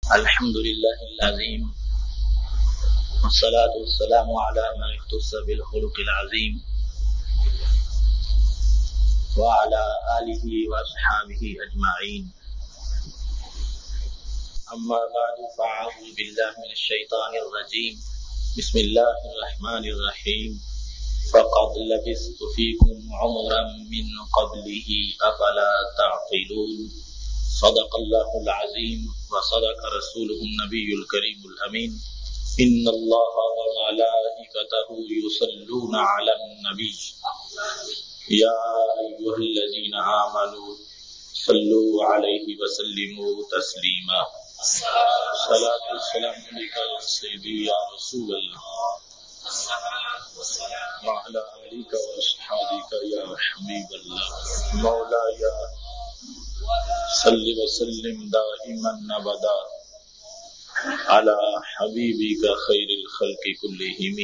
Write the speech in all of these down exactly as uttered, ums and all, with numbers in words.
الحمد لله العظيم والصلاة والسلام على من اختص بالخلق العظيم وعلى آله وأصحابه أجمعين. أما بعد فأعوذ بالله من الشيطان الرجيم. بسم الله الرحمن الرحيم. فقد لبثت فيكم عمرا من قبله أفلا تعقلون. صدق الله العظيم وصدق رسوله النبي الكريم الأمين. إن الله وملائكته يصلون على النبي يا أيها الذين آمنوا صلوا عليه وسلموا تسليما. صلاة والسلام عليك يا سيدي يا رسول الله وعلى آلك وأصحابك يا حبيب الله. مولاي صلی وسلم دائما ابدا على حبیبک خیر الخلق کلہم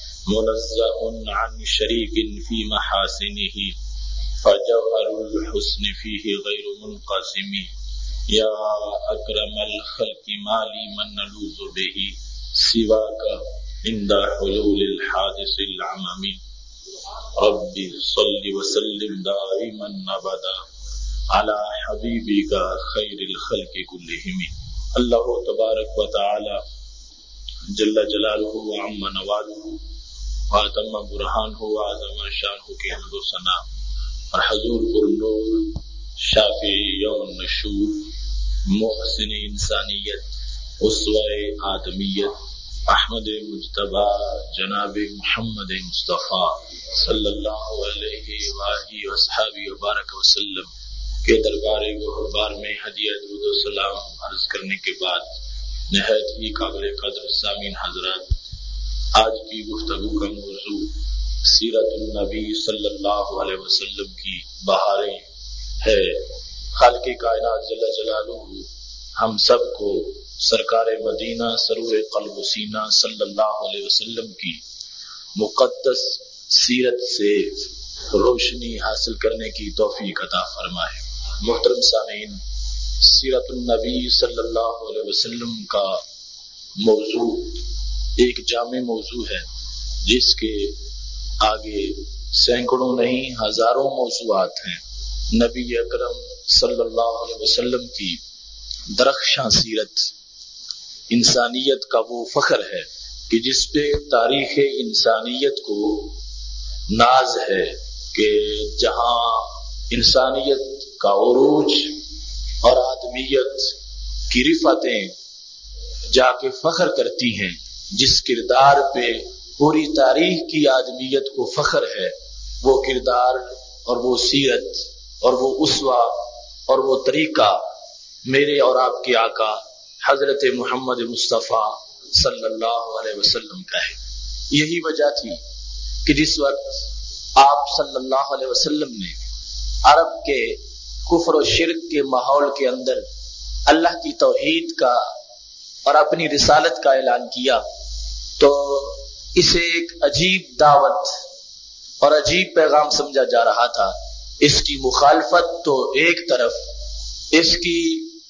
منزہ عن شریک فی محاسنہ فجوہر الحسن فیہ غیر منقسم. یا اکرم الخلق ما لی من نلوذ بہ سواک عند حلول الحادث العمم. رب صلی وسلم دائما ابدا علی حبیبک خیر الخلق کلہم. اللہ تبارک و تعالی جل جلالہ وعم نوالہ واتم برہانہ وعظم شانہ کی حمد و ثنا اور حضور پر نور شافی یوم النشور محسن انسانیت اسوہ آدمیت احمد مجتبی جناب محمد مصطفیٰ صلی اللہ علیہ وآلہ وصحبہ وبارک وسلم کے دربار گہربار میں ہدیہ درود و سلام عرض کرنے کے بعد نہایت ہی قابل قدر سامعین حضرات، آج کی گفتگو کا موضوع سیرت النبی صلی اللہ علیہ وسلم کی بہاریں ہے. خالق کائنات جل جلالہ ہم سب کو سرکار مدینہ سرور قلب و سینہ صلی اللہ علیہ وسلم کی مقدس سیرت سے روشنی حاصل کرنے کی توفیق عطا فرمائے. محترم سامعین، سیرت النبی صلی اللہ علیہ وسلم کا موضوع ایک جامع موضوع ہے جس کے آگے سینکڑوں نہیں ہزاروں موضوعات ہیں. نبی اکرم صلی اللہ علیہ وسلم کی درخشاں سیرت انسانیت کا وہ فخر ہے کہ جس پہ تاریخ انسانیت کو ناز ہے کہ جہاں انسانیت کا عروج اور آدمیت کی رفتیں جا کے فخر کرتی ہیں، جس کردار پہ پوری تاریخ کی آدمیت کو فخر ہے، وہ کردار اور وہ سیرت اور وہ اسوہ اور وہ طریقہ میرے اور آپ کے آقا حضرت محمد مصطفیٰ صلی اللہ علیہ وسلم کا ہے. یہی وجہ تھی کہ جس وقت آپ صلی اللہ علیہ وسلم نے عرب کے کفر و شرک کے ماحول کے اندر اللہ کی توحید کا اور اپنی رسالت کا اعلان کیا تو اسے ایک عجیب دعوت اور عجیب پیغام سمجھا جا رہا تھا. اس کی مخالفت تو ایک طرف، اس کی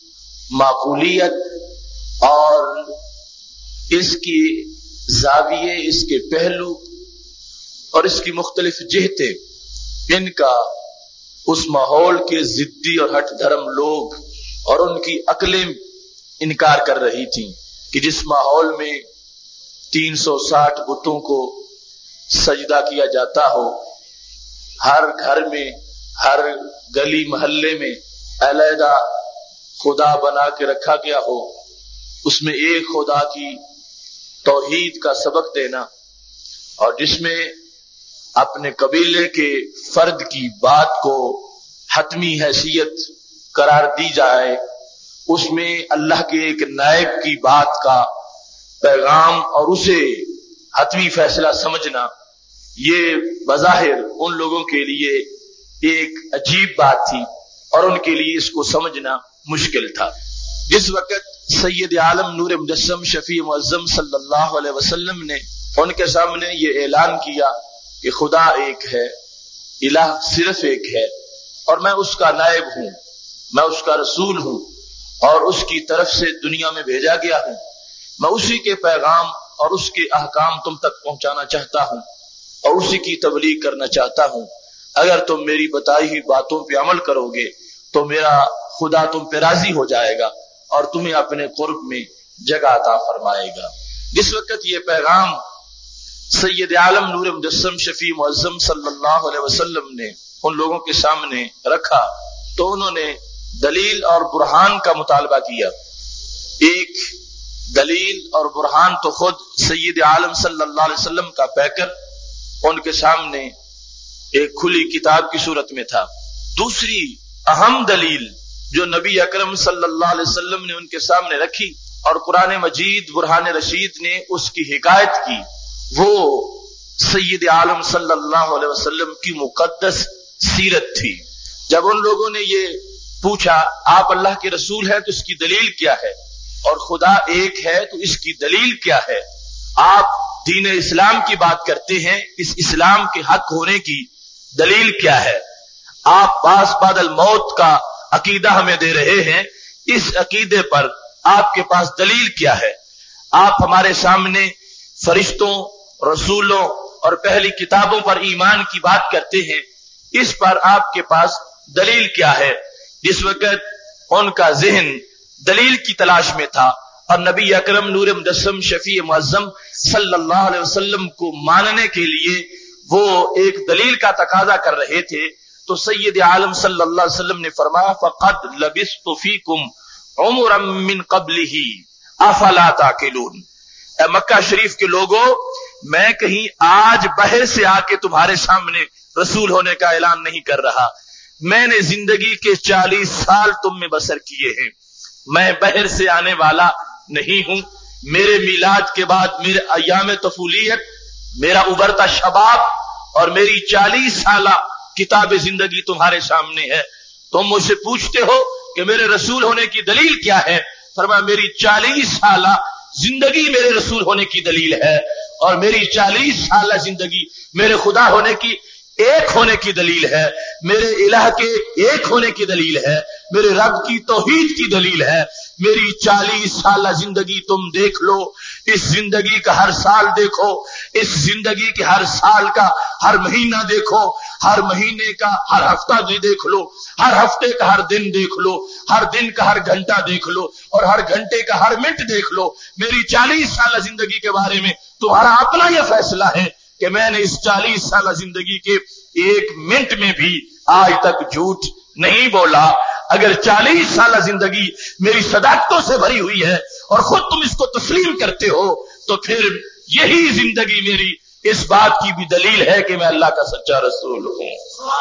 معقولیت اور اس کی زاویے، اس کے پہلو اور اس کی مختلف جہتیں، ان کا اس ماحول کے ضدی اور ہٹ دھرم لوگ اور ان کی عقلیں انکار کر رہی تھیں کہ جس ماحول میں تین سو ساٹھ بتوں کو سجدہ کیا جاتا ہو، ہر گھر میں ہر گلی محلے میں علیحدہ خدا بنا کے رکھا گیا ہو، اس میں ایک خدا کی توحید کا سبق دینا اور جس میں اپنے قبیلے کے فرد کی بات کو حتمی حیثیت قرار دی جائے، اس میں اللہ کے ایک نائب کی بات کا پیغام اور اسے حتمی فیصلہ سمجھنا، یہ بظاہر ان لوگوں کے لیے ایک عجیب بات تھی اور ان کے لیے اس کو سمجھنا مشکل تھا. جس وقت سید عالم نور مجسم شفیع معظم صلی اللہ علیہ وسلم نے ان کے سامنے یہ اعلان کیا کہ خدا ایک ہے، الہ صرف ایک ہے اور میں اس کا نائب ہوں، میں اس کا رسول ہوں، اور اس کی طرف سے دنیا میں بھیجا گیا ہوں، میں اسی کے پیغام اور اس کے احکام تم تک پہنچانا چاہتا ہوں اور اسی کی تبلیغ کرنا چاہتا ہوں۔ اگر تم میری بتائی ہوئی باتوں پہ عمل کرو گے تو میرا خدا تم پہ راضی ہو جائے گا اور تمہیں اپنے قرب میں جگہ عطا فرمائے گا۔ جس وقت یہ پیغام سید عالم نور مجسم شفیع معظم صلی اللہ علیہ وسلم نے ان لوگوں کے سامنے رکھا تو انہوں نے دلیل اور برہان کا مطالبہ کیا۔ ایک دلیل اور برہان تو خود سید عالم صلی اللہ علیہ وسلم کا پیکر ان کے سامنے ایک کھلی کتاب کی صورت میں تھا۔ دوسری اہم دلیل جو نبی اکرم صلی اللہ علیہ وسلم نے ان کے سامنے رکھی اور قرآن مجید برہان رشید نے اس کی حکایت کی، وہ سید عالم صلی اللہ علیہ وسلم کی مقدس سیرت تھی۔ جب ان لوگوں نے یہ پوچھا آپ اللہ کے رسول ہیں تو اس کی دلیل کیا ہے، اور خدا ایک ہے تو اس کی دلیل کیا ہے، آپ دین اسلام کی بات کرتے ہیں، اس اسلام کے حق ہونے کی دلیل کیا ہے، آپ باس بعد الموت کا عقیدہ ہمیں دے رہے ہیں، اس عقیدے پر آپ کے پاس دلیل کیا ہے، آپ ہمارے سامنے فرشتوں، رسولوں اور پہلی کتابوں پر ایمان کی بات کرتے ہیں، اس پر آپ کے پاس دلیل کیا ہے۔ جس وقت ان کا ذہن دلیل کی تلاش میں تھا اور نبی اکرم نور مجسم شفیع معظم صلی اللہ علیہ وسلم کو ماننے کے لیے وہ ایک دلیل کا تقاضا کر رہے تھے، تو سید عالم صلی اللہ علیہ وسلم نے فرمایا فقد لبثت فیکم عمرا من قبلہ افلا تعقلون۔ اے مکہ شریف کے لوگوں، میں کہیں آج باہر سے آ کے تمہارے سامنے رسول ہونے کا اعلان نہیں کر رہا، میں نے زندگی کے چالیس سال تم میں بسر کیے ہیں، میں باہر سے آنے والا نہیں ہوں۔ میرے میلاد کے بعد میرے ایام طفولیت، میرا ابھرتا شباب اور میری چالیس سالہ کتاب زندگی تمہارے سامنے ہے۔ تم مجھ سے پوچھتے ہو کہ میرے رسول ہونے کی دلیل کیا ہے، فرمایا میری چالیس سالہ زندگی میرے رسول ہونے کی دلیل ہے، اور میری چالیس سالہ زندگی میرے خدا ہونے کی ایک ہونے کی دلیل ہے، میرے الہ کے ایک ہونے کی دلیل ہے، میرے رب کی توحید کی دلیل ہے۔ میری چالیس سالہ زندگی تم دیکھ لو، اس زندگی کا ہر سال دیکھو، اس زندگی کے ہر سال کا ہر مہینہ دیکھو، ہر مہینے کا ہر ہفتہ بھی دیکھ لو، ہر ہفتے کا ہر دن دیکھ لو، ہر دن کا ہر گھنٹہ دیکھ لو، اور ہر گھنٹے کا ہر منٹ دیکھ لو۔ میری چالیس سالہ زندگی کے بارے میں تمہارا اپنا یہ فیصلہ ہے کہ میں نے اس چالیس سالہ زندگی کے ایک منٹ میں بھی آج تک جھوٹ نہیں بولا۔ اگر چالیس سالہ زندگی میری صداقتوں سے بھری ہوئی ہے اور خود تم اس کو تسلیم کرتے ہو، تو پھر یہی زندگی میری اس بات کی بھی دلیل ہے کہ میں اللہ کا سچا رسول ہوں۔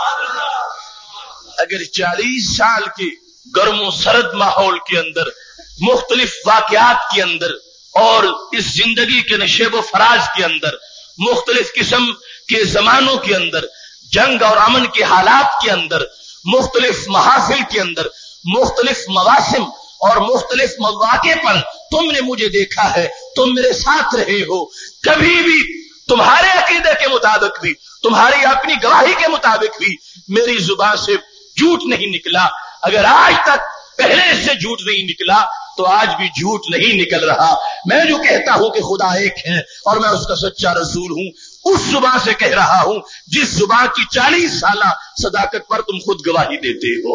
اگر چالیس سال کے گرم و سرد ماحول کے اندر، مختلف واقعات کے اندر اور اس زندگی کے نشیب و فراز کے اندر، مختلف قسم کے زمانوں کے اندر، جنگ اور امن کے حالات کے اندر، مختلف محافل کے اندر، مختلف مواسم اور مختلف مواقع پر تم نے مجھے دیکھا ہے، تم میرے ساتھ رہے ہو، کبھی بھی تمہارے عقیدے کے مطابق بھی، تمہاری اپنی گواہی کے مطابق بھی میری زبان سے جھوٹ نہیں نکلا۔ اگر آج تک پہلے سے جھوٹ نہیں نکلا تو آج بھی جھوٹ نہیں نکل رہا۔ میں جو کہتا ہوں کہ خدا ایک ہے اور میں اس کا سچا رسول ہوں، اس زبان سے کہہ رہا ہوں جس زبان کی چالیس سالہ صداقت پر تم خود گواہی دیتے ہو۔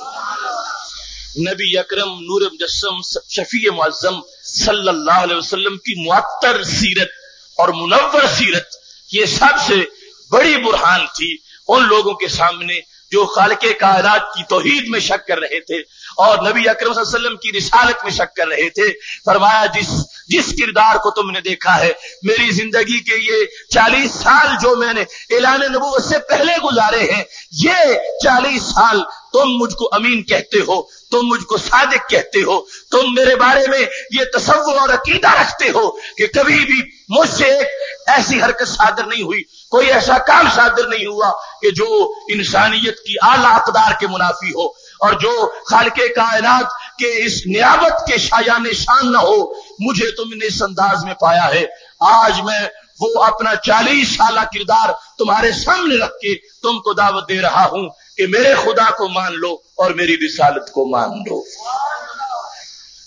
نبی اکرم نور مجسم شفیع معظم صلی اللہ علیہ وسلم کی معطر سیرت اور منور سیرت، یہ سب سے بڑی برہان تھی ان لوگوں کے سامنے جو خالق کائنات کی توحید میں شک کر رہے تھے اور نبی اکرم صلی اللہ علیہ وسلم کی رسالت میں شک کر رہے تھے۔ فرمایا جس جس کردار کو تم نے دیکھا ہے، میری زندگی کے یہ چالیس سال جو میں نے اعلان نبوت سے پہلے گزارے ہیں، یہ چالیس سال تم مجھ کو امین کہتے ہو، تم مجھ کو صادق کہتے ہو، تم میرے بارے میں یہ تصور اور عقیدہ رکھتے ہو کہ کبھی بھی مجھ سے ایک ایسی حرکت صادر نہیں ہوئی، کوئی ایسا کام صادر نہیں ہوا کہ جو انسانیت کی اعلیٰ اقدار کے منافی ہو اور جو خالق کائنات کے اس نیابت کے شایان شان نہ ہو۔ مجھے تم نے اس انداز میں پایا ہے۔ آج میں وہ اپنا چالیس سالہ کردار تمہارے سامنے رکھ کے تم کو دعوت دے رہا ہوں کہ میرے خدا کو مان لو اور میری رسالت کو مان لو۔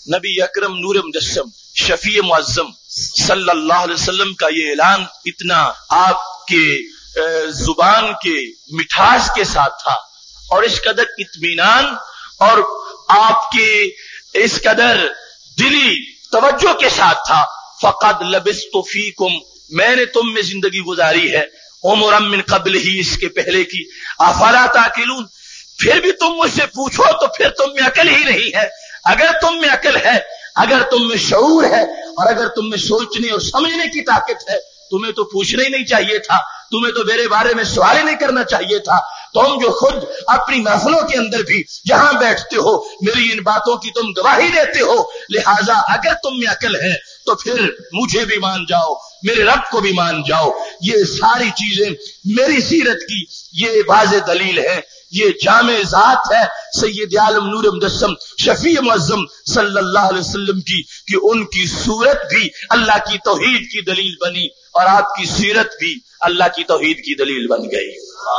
نبی اکرم نور مجسم شفیع معظم صلی اللہ علیہ وسلم کا یہ اعلان اتنا آپ کے زبان کے مٹھاس کے ساتھ تھا اور اس قدر اطمینان اور آپ کے اس قدر دلی توجہ کے ساتھ تھا. فقد لبثت فیکم، میں نے تم میں زندگی گزاری ہے، عمرا من قبل ہی، اس کے پہلے کی، افلا تعقلون، پھر بھی تم مجھ سے پوچھو تو پھر تم میں عقل ہی نہیں ہے. اگر تم میں عقل ہے، اگر تم میں شعور ہے، اور اگر تم میں سوچنے اور سمجھنے کی طاقت ہے، تمہیں تو پوچھنا ہی نہیں چاہیے تھا، تمہیں تو میرے بارے میں سوال ہی نہیں کرنا چاہیے تھا. تم جو خود اپنی محفلوں کے اندر بھی جہاں بیٹھتے ہو میری ان باتوں کی تم گواہی دیتے ہو، لہذا اگر تم میں عقل ہے تو پھر مجھے بھی مان جاؤ، میرے رب کو بھی مان جاؤ. یہ ساری چیزیں میری سیرت کی یہ واضح دلیل ہے، یہ جامع ذات ہے سید عالم نور مجسم شفیع معظم صلی اللہ علیہ وسلم کی، کہ ان کی صورت بھی اللہ کی توحید کی دلیل بنی اور آپ کی سیرت بھی اللہ کی توحید کی دلیل بن گئی.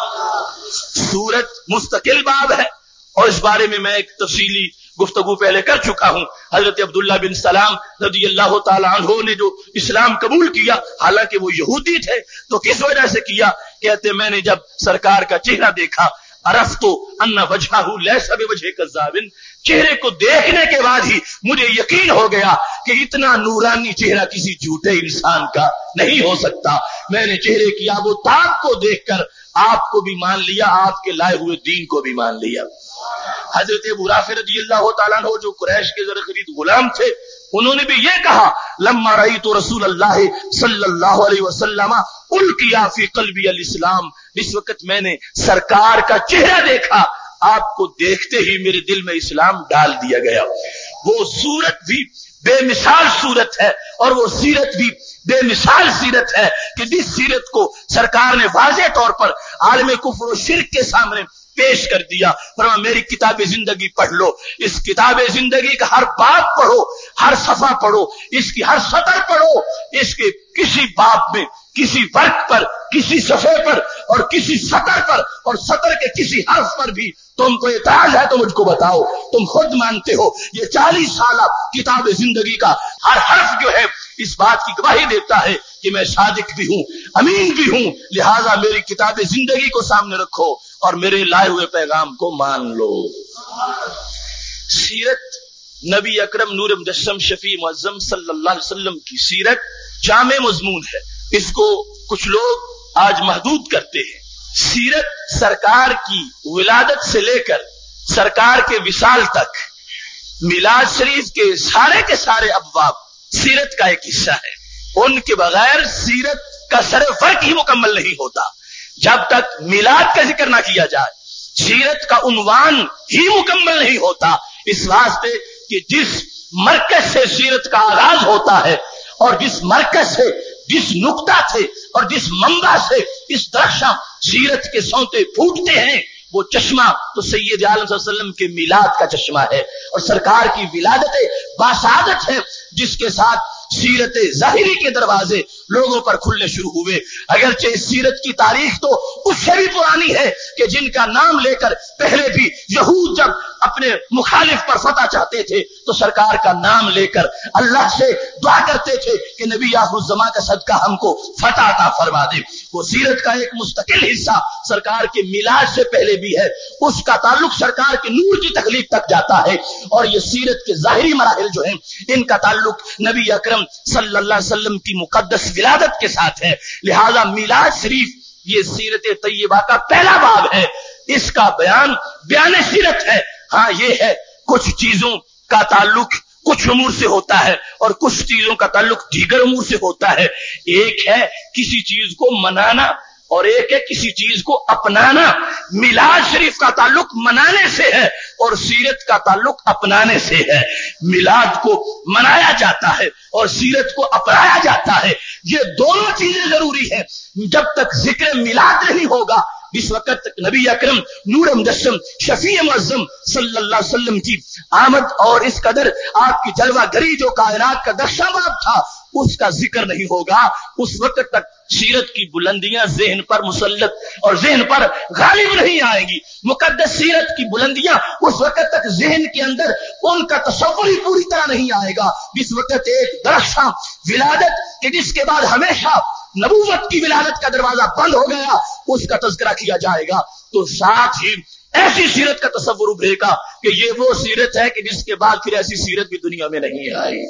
سورت مستقل باب ہے اور اس بارے میں میں ایک تفصیلی گفتگو پہلے کر چکا ہوں. حضرت عبداللہ بن سلام رضی اللہ تعالیٰ عنہ نے جو اسلام قبول کیا، حالانکہ وہ یہودی تھے، تو کس وجہ سے کیا؟ کہتے میں نے جب سرکار کا چہرہ دیکھا، عرفتو ان وجہہ لیس بوجہ کذاب، چہرے کو دیکھنے کے بعد ہی مجھے یقین ہو گیا کہ اتنا نورانی چہرہ کسی جھوٹے انسان کا نہیں ہو سکتا. میں نے چہرے کی آب و تاب کو دیکھ کر آپ کو بھی مان لیا، آپ کے لائے ہوئے دین کو بھی مان لیا. حضرت ابو رافع رضی اللہ تعالیٰ عنہ جو قریش کے زر خرید غلام تھے، انہوں نے بھی یہ کہا، لما رأیت رسول اللہ صلی اللہ علیہ وسلم القیا فی قلبی الاسلام، اس وقت میں نے سرکار کا چہرہ دیکھا، آپ کو دیکھتے ہی میرے دل میں اسلام ڈال دیا گیا. وہ صورت بھی بے مثال صورت ہے اور وہ سیرت بھی بے مثال سیرت ہے کہ جس سیرت کو سرکار نے واضح طور پر عالم کفر و شرک کے سامنے پیش کر دیا. فرما میری کتاب زندگی پڑھ لو، اس کتاب زندگی کا ہر باب پڑھو، ہر صفحہ پڑھو، اس کی ہر سطر پڑھو، اس کے کسی باب میں، کسی ورق پر، کسی صفحے پر اور کسی سطر پر اور سطر کے کسی حرف پر بھی تم کو اعتراض ہے تو مجھ کو بتاؤ. تم خود مانتے ہو یہ چالیس سالہ کتاب زندگی کا ہر حرف جو ہے اس بات کی گواہی دیتا ہے کہ میں صادق بھی ہوں، امین بھی ہوں. لہذا میری کتاب زندگی کو سامنے رکھو اور میرے لائے ہوئے پیغام کو مان لو. سیرت نبی اکرم نور مجسم شفیع معظم صلی اللہ علیہ وسلم کی سیرت جامع مضمون ہے. اس کو کچھ لوگ آج محدود کرتے ہیں. سیرت سرکار کی ولادت سے لے کر سرکار کے وصال تک میلاد شریف کے سارے کے سارے ابواب سیرت کا ایک حصہ ہے. ان کے بغیر سیرت کا سر فرق ہی مکمل نہیں ہوتا. جب تک میلاد کا ذکر نہ کیا جائے سیرت کا عنوان ہی مکمل نہیں ہوتا. اس واسطے کہ جس مرکز سے سیرت کا آغاز ہوتا ہے اور جس مرکز سے، جس نقطہ سے اور جس منبع سے اس درخشاں سیرت کے سونتے پھوٹتے ہیں، وہ چشمہ تو سید عالم صلی اللہ علیہ وسلم کے میلاد کا چشمہ ہے اور سرکار کی ولادت باسعادت ہے جس کے ساتھ سیرت ظاہری کے دروازے لوگوں پر کھلنے شروع ہوئے. اگرچہ اس سیرت کی تاریخ تو اس سے بھی پرانی ہے کہ جن کا نام لے کر پہلے بھی یہود جب اپنے مخالف پر فتح چاہتے تھے تو سرکار کا نام لے کر اللہ سے دعا کرتے تھے کہ نبی آخر الزمان کا صدقہ ہم کو فتح عطا فرما دے. وہ سیرت کا ایک مستقل حصہ سرکار کے میلاد سے پہلے بھی ہے، اس کا تعلق سرکار کے نور کی تخلیق تک جاتا ہے. اور یہ سیرت کے ظاہری مراحل جو ہیں ان کا تعلق نبی اکرم صلی اللہ علیہ وسلم کی مقدس ولادت کے ساتھ ہے. لہذا میلاد شریف یہ سیرت طیبہ کا پہلا باب ہے. اس کا بیان بیان سیرت ہے. ہاں یہ ہے کچھ چیزوں کا تعلق کچھ امور سے ہوتا ہے اور کچھ چیزوں کا تعلق دیگر امور سے ہوتا ہے. ایک ہے کسی چیز کو منانا اور ایک ہے کسی چیز کو اپنانا. میلاد شریف کا تعلق منانے سے ہے اور سیرت کا تعلق اپنانے سے ہے. میلاد کو منایا جاتا ہے اور سیرت کو اپنایا جاتا ہے. یہ دونوں چیزیں ضروری ہیں. جب تک ذکر میلاد نہیں ہوگا اس وقت تک نبی اکرم نور مجسم شفیع معظم صلی اللہ علیہ وسلم کی آمد اور اس قدر آپ کی جلوہ گری جو کائنات کا درشا باب تھا اس کا ذکر نہیں ہوگا، اس وقت تک سیرت کی بلندیاں ذہن پر مسلط اور ذہن پر غالب نہیں آئیں گی۔ مقدس سیرت کی بلندیاں اس وقت تک ذہن کے اندر ان کا تصور ہی پوری طرح نہیں آئے گا جس وقت ایک درخشاں ولادت کہ جس کے بعد ہمیشہ نبوت کی ولادت کا دروازہ بند ہو گیا اس کا تذکرہ کیا جائے گا، تو ساتھ ہی ایسی سیرت کا تصور ابھرے گا کہ یہ وہ سیرت ہے کہ جس کے بعد پھر ایسی سیرت بھی دنیا میں نہیں آئی۔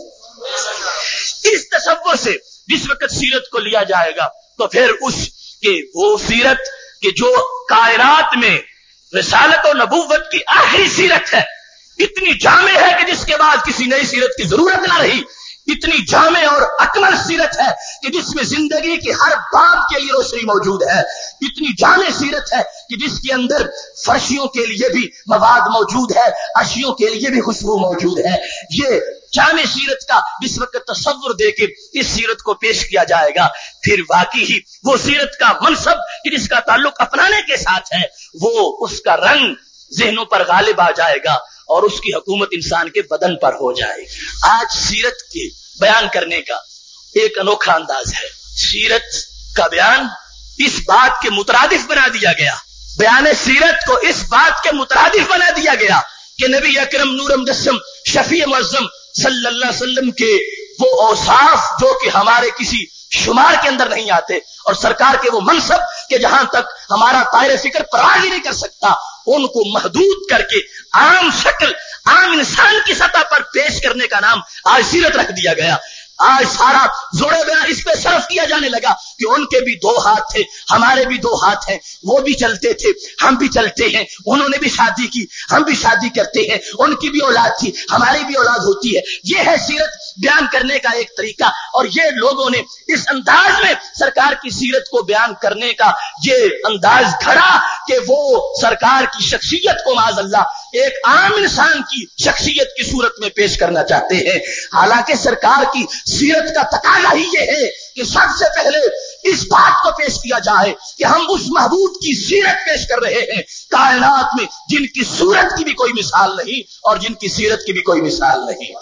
اس تصور سے جس وقت سیرت کو لیا جائے گا تو پھر اس کے وہ سیرت کہ جو کائنات میں رسالت و نبوت کی آخری سیرت ہے، اتنی جامع ہے کہ جس کے بعد کسی نئی سیرت کی ضرورت نہ رہی، اتنی جامع اور اکمل سیرت ہے کہ جس میں زندگی کے ہر باب کے لیے روشنی موجود ہے، اتنی جامع سیرت ہے کہ جس کے اندر فرشیوں کے لیے بھی مواد موجود ہے، اشیوں کے لیے بھی خوشبو موجود ہے۔ یہ جامع سیرت کا جس وقت تصور دے کے اس سیرت کو پیش کیا جائے گا، پھر واقعی ہی وہ سیرت کا منصب کہ جس کا تعلق اپنانے کے ساتھ ہے، وہ اس کا رنگ ذہنوں پر غالب آ جائے گا اور اس کی حکومت انسان کے بدن پر ہو جائے گی۔ آج سیرت کے بیان کرنے کا ایک انوکھا انداز ہے، سیرت کا بیان اس بات کے مترادف بنا دیا گیا، بیان سیرت کو اس بات کے مترادف بنا دیا گیا کہ نبی اکرم نور مجسم شفیع معظم صلی اللہ علیہ وسلم کے وہ اوصاف جو کہ ہمارے کسی شمار کے اندر نہیں آتے، اور سرکار کے وہ منصب کہ جہاں تک ہمارا طائر فکر پرواز ہی نہیں کر سکتا، ان کو محدود کر کے عام شکل عام انسان کی سطح پر پیش کرنے کا نام آج سیرت رکھ دیا گیا۔ آج سارا زوڑے بیان اس پہ صرف کیا جانے لگا کہ ان کے بھی دو ہاتھ تھے، ہمارے بھی دو ہاتھ ہیں، وہ بھی چلتے تھے، ہم بھی چلتے ہیں، انہوں نے بھی شادی کی، ہم بھی شادی کرتے ہیں، ان کی بھی اولاد تھی، ہماری بھی اولاد ہوتی ہے۔ یہ ہے سیرت بیان کرنے کا ایک طریقہ، اور یہ لوگوں نے اس انداز میں سرکار کی سیرت کو بیان کرنے کا یہ انداز گھڑا کہ وہ سرکار کی شخصیت کو معاذ اللہ ایک عام انسان کی شخصیت کی صورت میں پیش کرنا چاہتے ہیں۔ حالانکہ سرکار کی سیرت کا تقاضا ہی یہ ہے کہ سب سے پہلے اس بات کو پیش کیا جائے کہ ہم اس محبوب کی سیرت پیش کر رہے ہیں کائنات میں جن کی صورت کی بھی کوئی مثال نہیں اور جن کی سیرت کی بھی کوئی مثال نہیں۔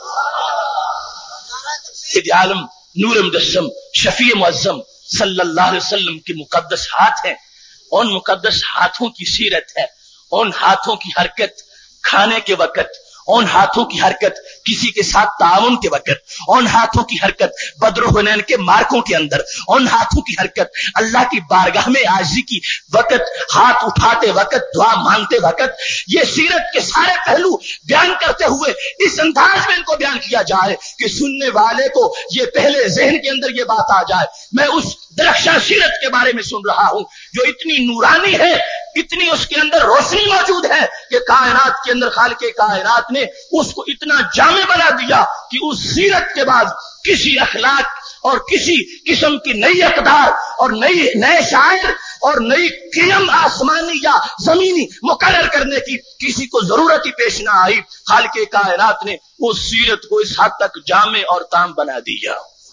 سید عالم نور مجسم شفیع معظم صلی اللہ علیہ وسلم کے مقدس ہاتھ ہیں، ان مقدس ہاتھوں کی سیرت ہے، ان ہاتھوں کی حرکت کھانے کے وقت، ان ہاتھوں کی حرکت کسی کے ساتھ تعاون کے وقت، ان ہاتھوں کی حرکت بدر و حنین کے مارکوں کے اندر، ان ہاتھوں کی حرکت اللہ کی بارگاہ میں عاجزی کی وقت، ہاتھ اٹھاتے وقت، دعا مانگتے وقت، یہ سیرت کے سارے پہلو بیان کرتے ہوئے اس انداز میں ان کو بیان کیا جائے کہ سننے والے کو یہ پہلے ذہن کے اندر یہ بات آ جائے میں اس درخشاں سیرت کے بارے میں سن رہا ہوں جو اتنی نورانی ہے، اتنی اس کے اندر روشنی موجود ہے کہ کائنات کے اندر خالق کائنات نے اس کو اتنا جامع بنا دیا کہ اس سیرت کے بعد کسی اخلاق اور کسی قسم کی نئی اقدار اور نئی نئے شاعر اور نئی قیم آسمانی یا زمینی مقرر کرنے کی کسی کو ضرورت ہی پیش نہ آئی۔ خالق کائنات نے اس سیرت کو اس حد تک جامع اور تام بنا دیا۔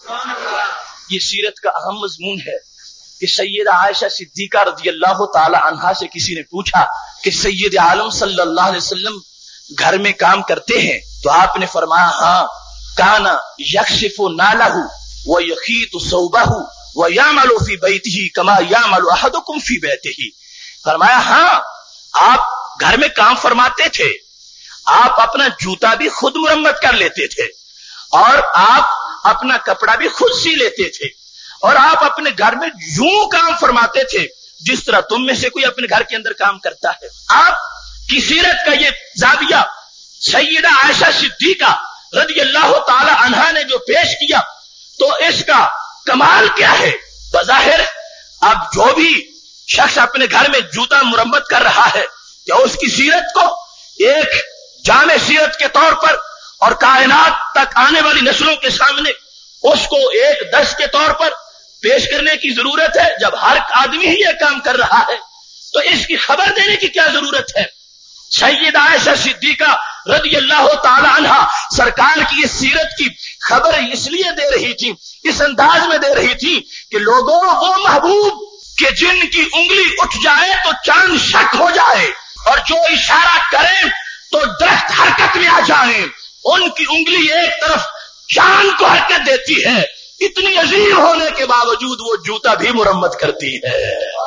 یہ سیرت کا اہم مضمون ہے کہ سیدہ عائشہ صدیقہ رضی اللہ تعالی عنہا سے کسی نے پوچھا کہ سید عالم صلی اللہ علیہ وسلم گھر میں کام کرتے ہیں؟ تو آپ نے فرمایا ہاں، کانا یکشف نالہ ویخیط ثوبہ ویعمل فی بیتہ کما یعمل احدکم فی بیتہ۔ فرمایا ہاں، آپ گھر میں کام فرماتے تھے، آپ اپنا جوتا بھی خود مرمت کر لیتے تھے اور آپ اپنا کپڑا بھی خود سی لیتے تھے، اور آپ اپنے گھر میں یوں کام فرماتے تھے جس طرح تم میں سے کوئی اپنے گھر کے اندر کام کرتا ہے۔ آپ کی سیرت کا یہ زاویہ سیدہ عائشہ صدیقہ رضی اللہ تعالی عنہا نے جو پیش کیا تو اس کا کمال کیا ہے؟ بظاہر اب جو بھی شخص اپنے گھر میں جوتا مرمت کر رہا ہے کیا اس کی سیرت کو ایک جامع سیرت کے طور پر اور کائنات تک آنے والی نسلوں کے سامنے اس کو ایک درس کے طور پر پیش کرنے کی ضرورت ہے؟ جب ہر آدمی ہی یہ کام کر رہا ہے تو اس کی خبر دینے کی کیا ضرورت ہے؟ سیدہ عائشہ صدیقہ رضی اللہ تعالی عنہا سرکار کی اس سیرت کی خبر اس لیے دے رہی تھی، اس انداز میں دے رہی تھی کہ لوگوں وہ محبوب کہ جن کی انگلی اٹھ جائے تو چاند شک ہو جائے اور جو اشارہ کریں تو درخت حرکت میں آ جائیں، ان کی انگلی ایک طرف چاند کو حرکت دیتی ہے، इतनी अजीम होने के बावजूद वो जूता भी मुरम्मत करती है।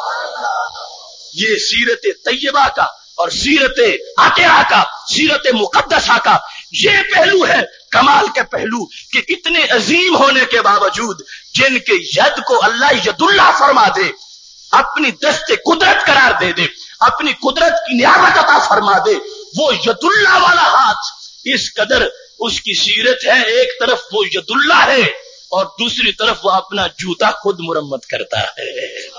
ये सीरत तैयबा का और सीरत आतिया का, सीरत मुकद्दसा का ये पहलू है, कमाल के पहलू कि इतने अजीम होने के बावजूद जिनके यद को अल्लाह यदुल्लाह फरमा दे, अपनी दस्ते कुदरत करार दे दे, अपनी कुदरत की नियामत अता फरमा दे, वो यदुल्लाह वाला हाथ इस कदर उसकी सीरत है। एक तरफ वो यदुल्लाह है और दूसरी तरफ वो अपना जूता खुद मुरम्मत करता है।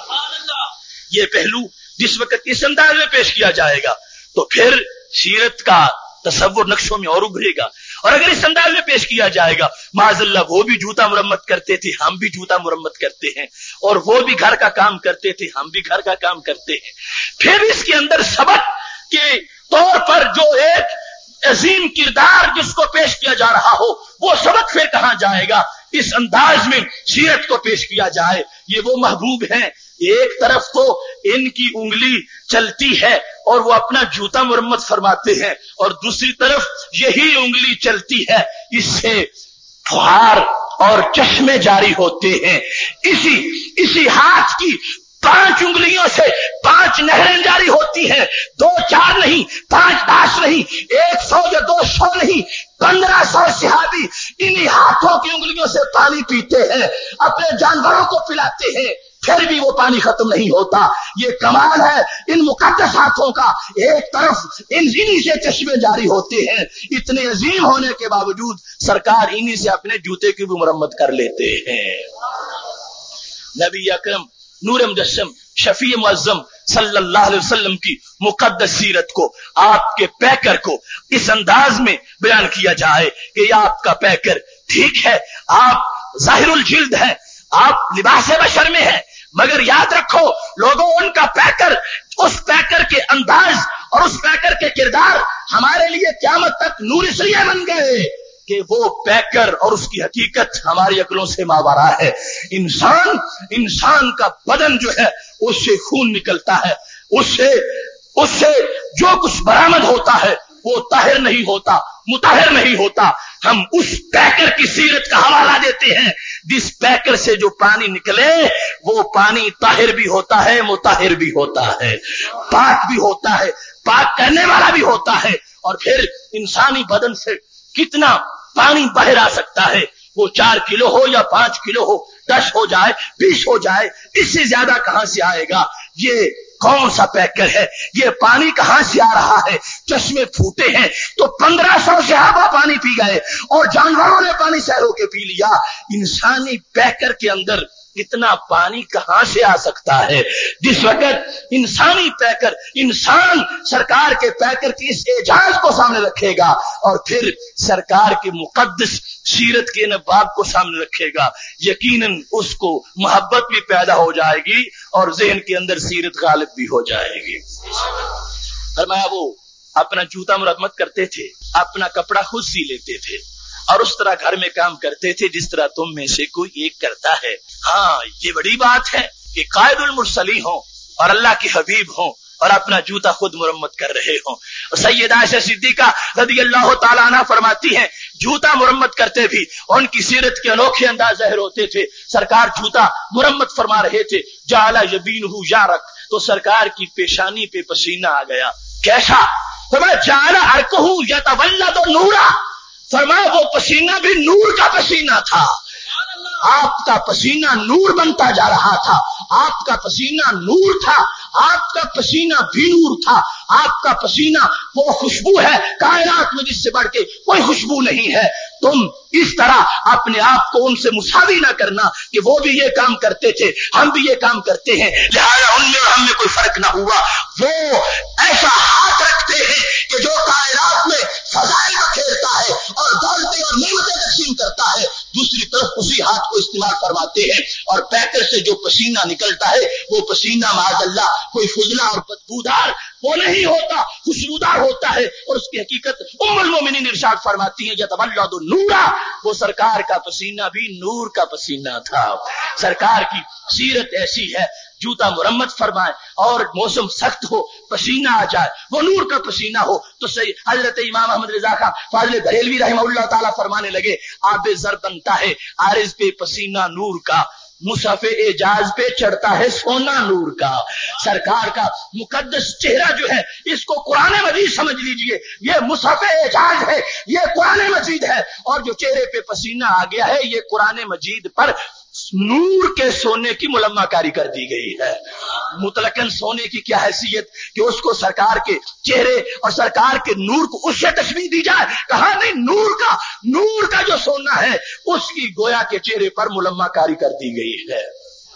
ये पहलू जिस वक्त इस अंदाज में पेश किया जाएगा तो फिर सीरत का तसव्वुर नक्शों में और उभरेगा। और अगर इस अंदाज में पेश किया जाएगा, माज़अल्लाह वो भी जूता मुरम्मत करते थे, हम भी जूता मुरम्मत करते हैं, और वो भी घर का काम करते थे, हम भी घर का काम करते हैं, फिर इसके अंदर सबक के तौर पर जो एक अजीम किरदार जिसको पेश किया जा रहा हो, वो सबक फिर कहां जाएगा? इस अंदाज में सीरत को पेश किया जाए। ये वो महबूब हैं, एक तरफ तो इनकी उंगली चलती है और वो अपना जूता मुरम्मत फरमाते हैं, और दूसरी तरफ यही उंगली चलती है, इससे फुहार और चश्मे जारी होते हैं। इसी इसी हाथ की पांच उंगलियों से पांच नहरें जारी होती हैं, दो चार नहीं, पांच दास नहीं, एक सौ या दो सौ नहीं, पंद्रह सौ सहाबी इन्हीं हाथों की उंगलियों से पानी पीते हैं, अपने जानवरों को पिलाते हैं, फिर भी वो पानी खत्म नहीं होता। ये कमाल है इन मुकद्दस हाथों का। एक तरफ इन इन्हीं से चश्मे जारी होते हैं, इतने अजीम होने के बावजूद सरकार इन्हीं से अपने जूते की भी मुरम्मत कर लेते हैं। नबी अकरम नूर मुजस्सम शफी मुअज्जम सल्लल्लाहु अलैहि वसल्लम की मुकद्दस सीरत को, आपके पैकर को इस अंदाज में बयान किया जाए कि ये आपका पैकर ठीक है, आप जाहिरुल जिल्द है, आप लिबास बशर में है, मगर याद रखो लोगों, उनका पैकर, उस पैकर के अंदाज और उस पैकर के किरदार हमारे लिए क़यामत तक नूर इसलिए बन गए कि वो पैकर और उसकी हकीकत हमारी अकलों से मावरा है। इंसान इंसान का बदन जो है उससे खून निकलता है, उससे उससे जो कुछ बरामद होता है वो ताहिर नहीं होता, मुताहिर नहीं होता। हम उस पैकर की सीरत का हवाला देते हैं, जिस पैकर से जो पानी निकले वो पानी ताहिर भी होता है, मुताहिर भी होता है, पाक भी होता है, पाक करने वाला भी होता है। और फिर इंसानी बदन से कितना पानी बाहर आ सकता है, वो चार किलो हो या पांच किलो हो, दस हो जाए, बीस हो जाए, इससे ज्यादा कहां से आएगा? ये कौन सा पैकर है? ये पानी कहां से आ रहा है? चश्मे फूटे हैं तो पंद्रह सौ सहाबा पानी पी गए और जानवरों ने पानी सहरों के पी लिया। इंसानी पैकर के अंदर इतना पानी कहां से आ सकता है? जिस वक्त इंसानी पैकर, इंसान सरकार के पैकर की इस एजाज को सामने रखेगा और फिर सरकार की मुकद्दस सीरत के नवाब को सामने रखेगा, यकीनन उसको मोहब्बत भी पैदा हो जाएगी और ज़हन के अंदर सीरत गालिब भी हो जाएगी। फरमाया वो अपना जूता मुरम्मत करते थे, अपना कपड़ा खुद सी लेते थे और उस तरह घर में काम करते थे जिस तरह तुम में से कोई एक करता है। हाँ, ये बड़ी बात है कि कायदुल मुरसली हो और अल्लाह के हबीब हो और अपना जूता खुद मुरम्मत कर रहे हो। सैयदा आयशा सिद्दीका रज़ियल्लाहु ताला अन्हा फरमाती हैं, जूता मुरम्मत करते भी उनकी सीरत के अनोखे अंदाज ज़ाहिर होते थे। सरकार जूता मुरम्मत फरमा रहे थे, जाला यबीनुहु यारक, तो सरकार की पेशानी पे पसीना आ गया। कैसा? फरमाया जाला अरकहु यतवल्लदु नूरा, फरमाया वो पसीना भी नूर का पसीना था। आपका पसीना नूर बनता जा रहा था, आपका पसीना नूर था, आपका पसीना भी नूर था, आपका पसीना वो खुशबू है कायनात में जिससे बढ़ के कोई खुशबू नहीं है। तुम इस तरह अपने आप को उनसे मुसावी ना करना कि वो भी ये काम करते थे, हम भी ये काम करते हैं, लिहाजा उनमें और हम में कोई फर्क ना हुआ। वो ऐसा हाथ रखते हैं कि जो कायनात में फजाइल बखेरता है और दौलतें और नेमतें तकसीम करता है, दूसरी तरफ उसी हाथ को इस्तेमाल फरमाते हैं। और पैकर से जो पसीना निकलता है वो पसीना माज़अल्लाह कोई फुजला और बदबूदार वो नहीं होता, खुशबूदार होता है। और उसकी हकीकत उम्मुल मोमिनीन इरशाद फरमाती है, यतवल्लदु नूरा, वो सरकार का पसीना भी नूर का पसीना था। सरकार की सीरत ऐसी है, जूता मुरम्मत फरमाए और मौसम सख्त हो, पसीना आ जाए, वो नूर का पसीना हो, तो सही हजरत इमाम अहमद रजा खां फाजिल बरेलवी रहमहुल्लाह ताला फरमाने लगे, आबे ज़रबन बनता है आरिज पे पसीना नूर का, मुसहफ एजाज पे चढ़ता है सोना नूर का। सरकार का मुकद्दस चेहरा जो है इसको कुरान मजीद समझ लीजिए, ये मुसहफ एजाज है, ये कुरान मजीद है, और जो चेहरे पे पसीना आ गया है ये कुरान मजीद पर नूर के सोने की मुलम्माकारी कर दी गई है। मुतलकन सोने की क्या हैसियत कि उसको सरकार के चेहरे और सरकार के नूर को उससे तशबीह दी जाए, कहा नहीं नूर का नूर का जो सोना है उसकी गोया के चेहरे पर मुलम्माकारी कर दी गई है।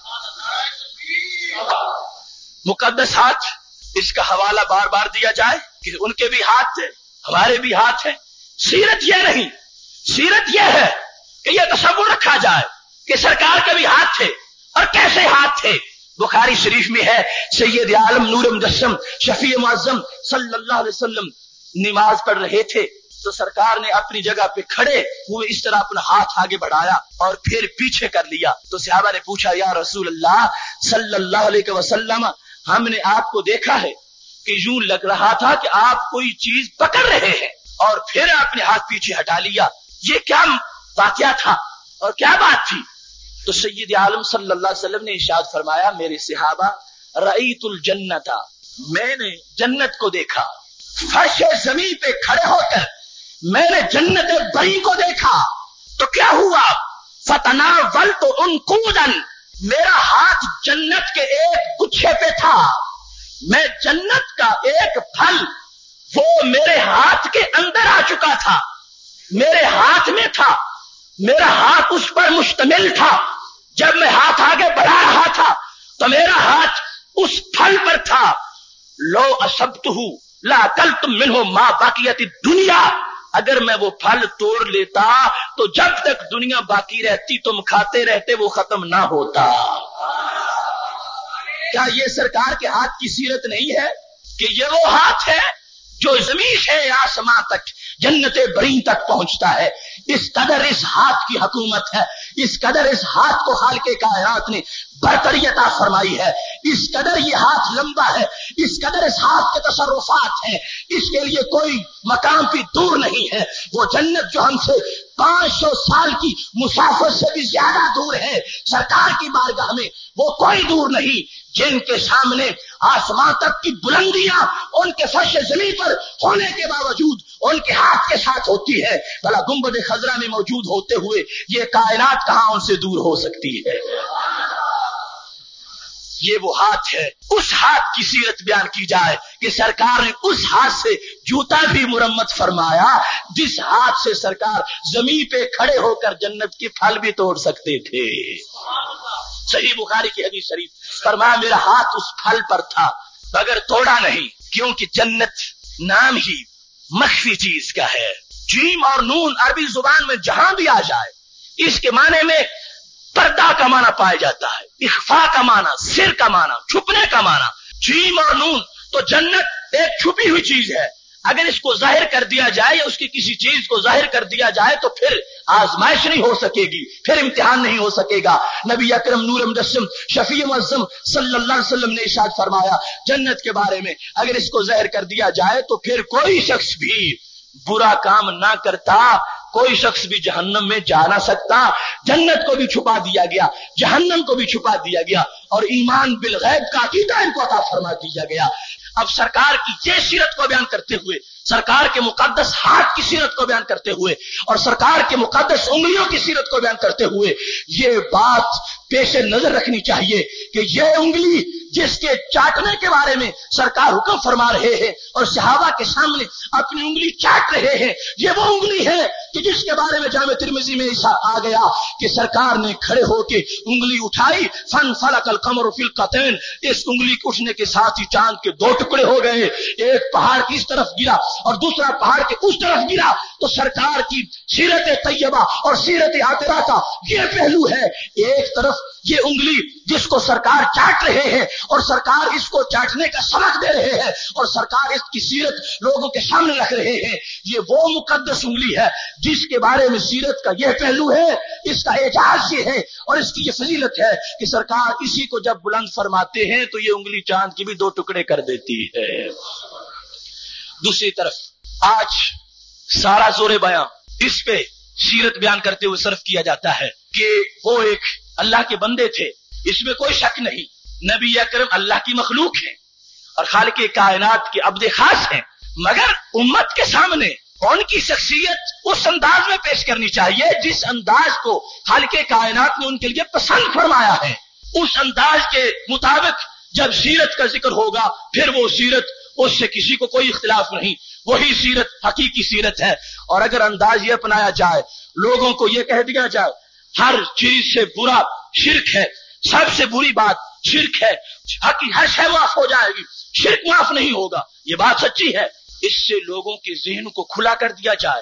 मुकद्दस हाथ, इसका हवाला बार बार दिया जाए कि उनके भी हाथ थे हमारे भी हाथ है। सीरत यह नहीं, सीरत यह है कि यह तसव्वुर रखा जाए कि सरकार के भी हाथ थे, और कैसे हाथ थे। बुखारी शरीफ में है सैयद आलम नूर मुजस्सम शफी मुअज्जम सल्लल्लाहु अलैहि वसल्लम नमाज पढ़ रहे थे तो सरकार ने अपनी जगह पे खड़े हुए इस तरह अपना हाथ आगे बढ़ाया और फिर पीछे कर लिया। तो सहाबा ने पूछा, या रसूल अल्लाह सल्लल्लाहु अलैहि वसल्लम, हमने आपको देखा है कि यूं लग रहा था कि आप कोई चीज पकड़ रहे हैं और फिर आपने हाथ पीछे हटा लिया, ये क्या वाकया था और क्या बात थी? तो सैयद आलम सल्लल्लाहु अलैहि वसल्लम ने इरशाद फरमाया, मेरे सहाबा रईतुल जन्नता, मैंने जन्नत को देखा। फर्श जमीन पे खड़े होकर मैंने जन्नत बरी को देखा। तो क्या हुआ? फतनावल तो उनकूदन, मेरा हाथ जन्नत के एक गुच्छे पे था, मैं जन्नत का एक फल वो मेरे हाथ के अंदर आ चुका था, मेरे हाथ में था, मेरा हाथ उस पर मुश्तमिल था। जब मैं हाथ आगे बढ़ा रहा था तो मेरा हाथ उस फल पर था। लो असब्तहु ला अकलतु मिन्हु मा बाकियति दुनिया, अगर मैं वो फल तोड़ लेता तो जब तक दुनिया बाकी रहती तुम खाते रहते, वो खत्म ना होता। क्या ये सरकार के हाथ की सीरत नहीं है कि ये वो हाथ है जो जमीन से आसमां तक जन्नत बरी तक पहुंचता है? इस कदर इस हाथ की हुकूमत है, इस कदर इस हाथ को खालिक़े कायनात ने बरतरी अता फरमाई है, इस कदर ये हाथ लंबा है, इस कदर इस हाथ के तसर्रुफात हैं, इसके लिए कोई मकाम भी दूर नहीं है। वो जन्नत जो हमसे पांच सौ साल की मुसाफिर से भी ज्यादा दूर है, सरकार की बारगाह में वो कोई दूर नहीं, जिनके सामने आसमां तक की बुलंदियां उनके फर्श जमीन पर होने के बावजूद उनके हाथ के साथ होती है। भला गुंबद खजरा में मौजूद होते हुए ये कायनात कहां उनसे दूर हो सकती है? ये वो हाथ है। उस हाथ की सीरत बयान की जाए कि सरकार ने उस हाथ से जूता भी मुरम्मत फरमाया जिस हाथ से सरकार जमीन पे खड़े होकर जन्नत के फल भी तोड़ सकते थे। सही बुखारी की हदीस शरीफ, फरमाया मेरा हाथ उस फल पर था मगर तोड़ा नहीं, क्योंकि जन्नत नाम ही मख्फी चीज का है। जीम और नून अरबी जुबान में जहां भी आ जाए इसके माने में पर्दा का माना पाया जाता है, इख्फा का माना, सिर का माना, छुपने का माना। जीम और नून तो जन्नत एक छुपी हुई चीज है, अगर इसको जाहिर कर दिया जाए या उसकी किसी चीज को जाहिर कर दिया जाए तो फिर आजमाइश नहीं हो सकेगी, फिर इम्तिहान नहीं हो सकेगा। नबी अकरम नूर मुजस्सम शफी मुअज्जम सल्लल्लाहु अलैहि वसल्लम ने इरशाद फरमाया जन्नत के बारे में, अगर इसको जाहिर कर दिया जाए तो फिर कोई शख्स भी बुरा काम ना करता, कोई शख्स भी जहन्नम में जा ना सकता। जन्नत को भी छुपा दिया गया, जहन्नम को भी छुपा दिया गया और ईमान बिल गैब का अकीदा इनको अता फरमा दिया गया। अब सरकार की ये सीरत को बयान करते हुए, सरकार के मुकद्दस हाथ की सीरत को बयान करते हुए और सरकार के मुकद्दस उंगलियों की सीरत को बयान करते हुए ये बात पेश नजर रखनी चाहिए कि यह उंगली जिसके चाटने के बारे में सरकार हुक्म फरमा रहे हैं और सहाबा के सामने अपनी उंगली चाट रहे हैं, ये वो उंगली है कि जिसके बारे में जामे तिरमिज़ी में आ गया कि सरकार ने खड़े होके उंगली उठाई, फन फलकल कमर फिल कतैन, इस उंगली के उठने के साथ ही चांद के दो टुकड़े हो गए, एक पहाड़ की इस तरफ गिरा और दूसरा पहाड़ के उस तरफ गिरा। तो सरकार की सीरत तैयबा और सीरत आतिरा का ये पहलू है। एक तरफ ये उंगली जिसको सरकार चाट रहे हैं और सरकार इसको चाटने का सबक दे रहे हैं और सरकार इसकी सीरत लोगों के सामने रख रहे हैं, ये वो मुकद्दस उंगली है जिसके बारे में सीरत का यह पहलू है, इसका एजाज ये है और इसकी ये फजीलत है कि सरकार इसी को जब बुलंद फरमाते हैं तो ये उंगली चांद के भी दो टुकड़े कर देती है। दूसरी तरफ आज सारा जोरे बयां इस पे सीरत बयान करते हुए सर्फ किया जाता है कि वो एक अल्लाह के बंदे थे, इसमें कोई शक नहीं। नबी अकरम अल्लाह की मखलूक है और खालिक कायनात के अब्द खास हैं, मगर उम्मत के सामने उनकी शख्सियत उस अंदाज में पेश करनी चाहिए जिस अंदाज को खालिक कायनात ने उनके लिए पसंद फरमाया है। उस अंदाज के मुताबिक जब सीरत का जिक्र होगा फिर वो सीरत, उससे किसी को कोई इख्तिलाफ नहीं, वही सीरत हकीकी सीरत है। और अगर अंदाज ये अपनाया जाए, लोगों को ये कह दिया जाए हर चीज से बुरा शिर्क है, सबसे बुरी बात शिर्क है, हकी हर शय माफ हो जाएगी, शिर्क माफ नहीं होगा, ये बात सच्ची है। इससे लोगों के ज़हन को खुला कर दिया जाए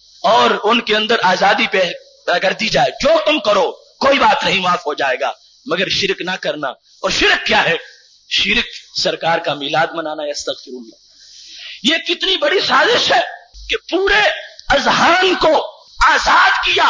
और उनके अंदर आजादी पैदा कर दी जाए, जो तुम करो कोई बात नहीं, माफ हो जाएगा, मगर शिर्क ना करना। और शिर्क क्या है? शिर्क सरकार का मिलाद मनाना, अस्तगफिरुल्लाह। ये कितनी बड़ी साजिश है कि पूरे अजहान को आजाद किया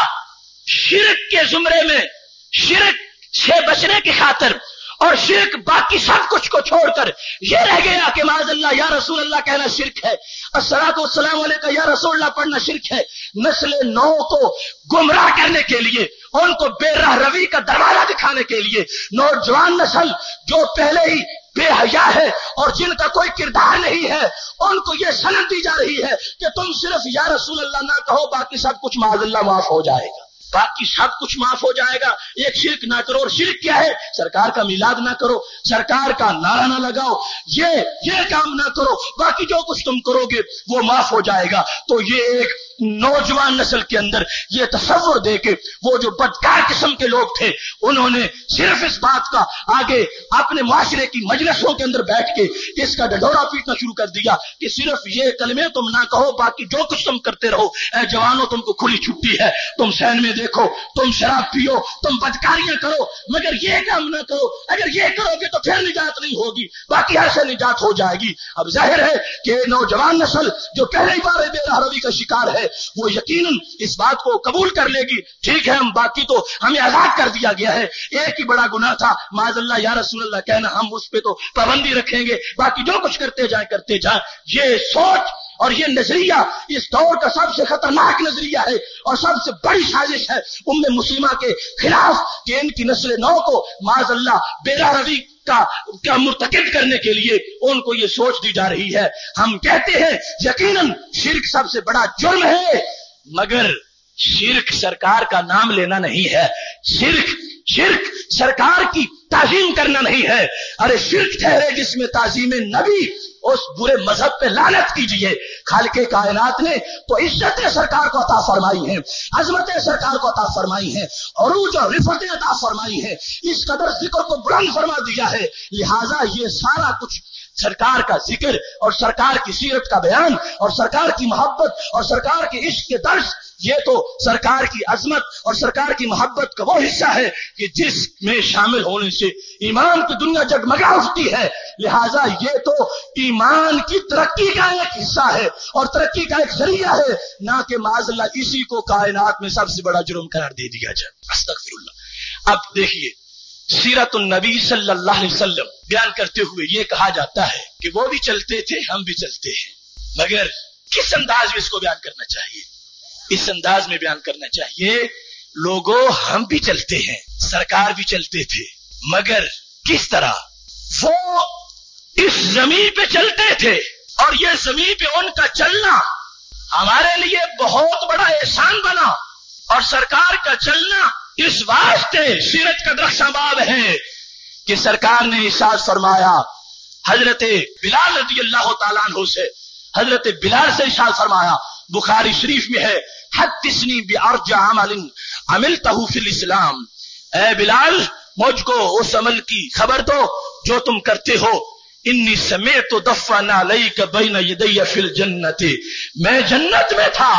शिर्क के जुमरे में, शिर्क से बचने की खातिर, और शिर्क बाकी सब कुछ को छोड़कर ये रह गया कि माज़अल्लाह या रसूल अल्लाह कहना शिर्क है, अस्सलातु वस्सलामु अलैका या रसूल अल्लाह पढ़ना शिर्क है। नस्ल नौ को गुमराह करने के लिए, उनको बेराह रवी का दरवाजा दिखाने के लिए, नौजवान नस्ल जो पहले ही बेहया है और जिनका कोई किरदार नहीं है, उनको ये सनद दी जा रही है कि तुम सिर्फ या रसूल अल्लाह ना कहो, बाकी सब कुछ माज़अल्लाह माफ हो जाएगा, बाकी सब कुछ माफ हो जाएगा। एक शिर्क ना करो। और शिर्क क्या है? सरकार का मिलाद ना करो, सरकार का नारा ना लगाओ, ये ये काम ना करो, बाकी जो कुछ तुम करोगे वो माफ हो जाएगा। तो ये एक नौजवान नस्ल के अंदर ये तसव्वुर दे के वो जो बदकार किस्म के लोग थे, उन्होंने सिर्फ इस बात का आगे अपने माशरे की मजलिसों के अंदर बैठ के इसका ढढोरा पीटना शुरू कर दिया कि सिर्फ ये कलमे तुम ना कहो, बाकी जो कुछ तुम करते रहो। ऐ जवानों, तुमको खुली छुट्टी है, तुम सैन में देखो, तुम शराब पियो, तुम बदकारियां करो, मगर ये काम ना करो। अगर ये करोगे तो फिर निजात नहीं होगी, बाकी ऐसे निजात हो जाएगी। अब जाहिर है कि नौजवान नस्ल जो पहले ही बार बेरहवी का शिकार है, वो यकीनन इस बात को कबूल कर लेगी। ठीक है, हम बाकी तो हमें आजाद कर दिया गया है, एक ही बड़ा गुनाह था माज़अल्लाह या रसूल अल्लाह कहना, हम उस पे तो पाबंदी रखेंगे, बाकी जो कुछ करते जाए करते जाए। ये सोच और ये नजरिया इस दौर का सबसे खतरनाक नजरिया है और सबसे बड़ी साजिश है उम्मे मुस्लिमा के खिलाफ कि इनकी नस्ल नौ को माज़अल्लाह बेरहवी का, का मुर्तकिब करने के लिए उनको ये सोच दी जा रही है। हम कहते हैं यकीनन शिर्क सबसे बड़ा जुर्म है, मगर शिर्क सरकार का नाम लेना नहीं है, शिर्क शिर्क सरकार की ताजीम करना नहीं है। अरे शिर्क ठहरे जिसमें ताजीम नबी, उस बुरे मजहब पे लानत कीजिए। खालिके कायनात ने तो इज्जतें सरकार को अता फरमाई हैं, अजमतें सरकार को अता फरमाई हैं, अरूज और रिफतें अता फरमाई हैं, इस कदर जिक्र को बुलंद फरमा दिया है। लिहाजा ये सारा कुछ सरकार का जिक्र और सरकार की सीरत का बयान और सरकार की मोहब्बत और सरकार के इश्क के दर्श, ये तो सरकार की अजमत और सरकार की मोहब्बत का वो हिस्सा है कि जिसमें शामिल होने से ईमान की दुनिया जगमगा उठती है। लिहाजा ये तो ईमान की तरक्की का एक हिस्सा है और तरक्की का एक जरिया है, ना कि माज़अल्लाह इसी को कायनात में सबसे बड़ा जुर्म करार दे दिया जाए। अस्तगफिरुल्लाह। अब देखिए, सीरतुन नबी सल्लल्लाहु अलैहि वसल्लम बयान करते हुए ये कहा जाता है कि वो भी चलते थे, हम भी चलते हैं, मगर किस अंदाज में इसको बयान करना चाहिए? इस अंदाज में बयान करना चाहिए, लोगों हम भी चलते हैं, सरकार भी चलते थे, मगर किस तरह? वो इस जमीन पे चलते थे और ये जमीन पे उनका चलना हमारे लिए बहुत बड़ा एहसान बना, और सरकार का चलना इस वास्ते सीरत का दरख्शाबाब है कि सरकार ने इरशाद फरमाया, हजरत बिलाल रज़ी अल्लाह ताला अन्हु से, हजरत बिलाल से इरशाद फरमाया, बुखारी शरीफ में है, हद्दिसनी बिअरजा अमलिन अमिलतहु फिल इस्लाम, ऐ बिलाल मुझको उस अमल की खबर दो जो तुम करते हो। इन्नी समेतु दफ़न अलैका बैन यदैया फिल जन्नति, मैं जन्नत में था,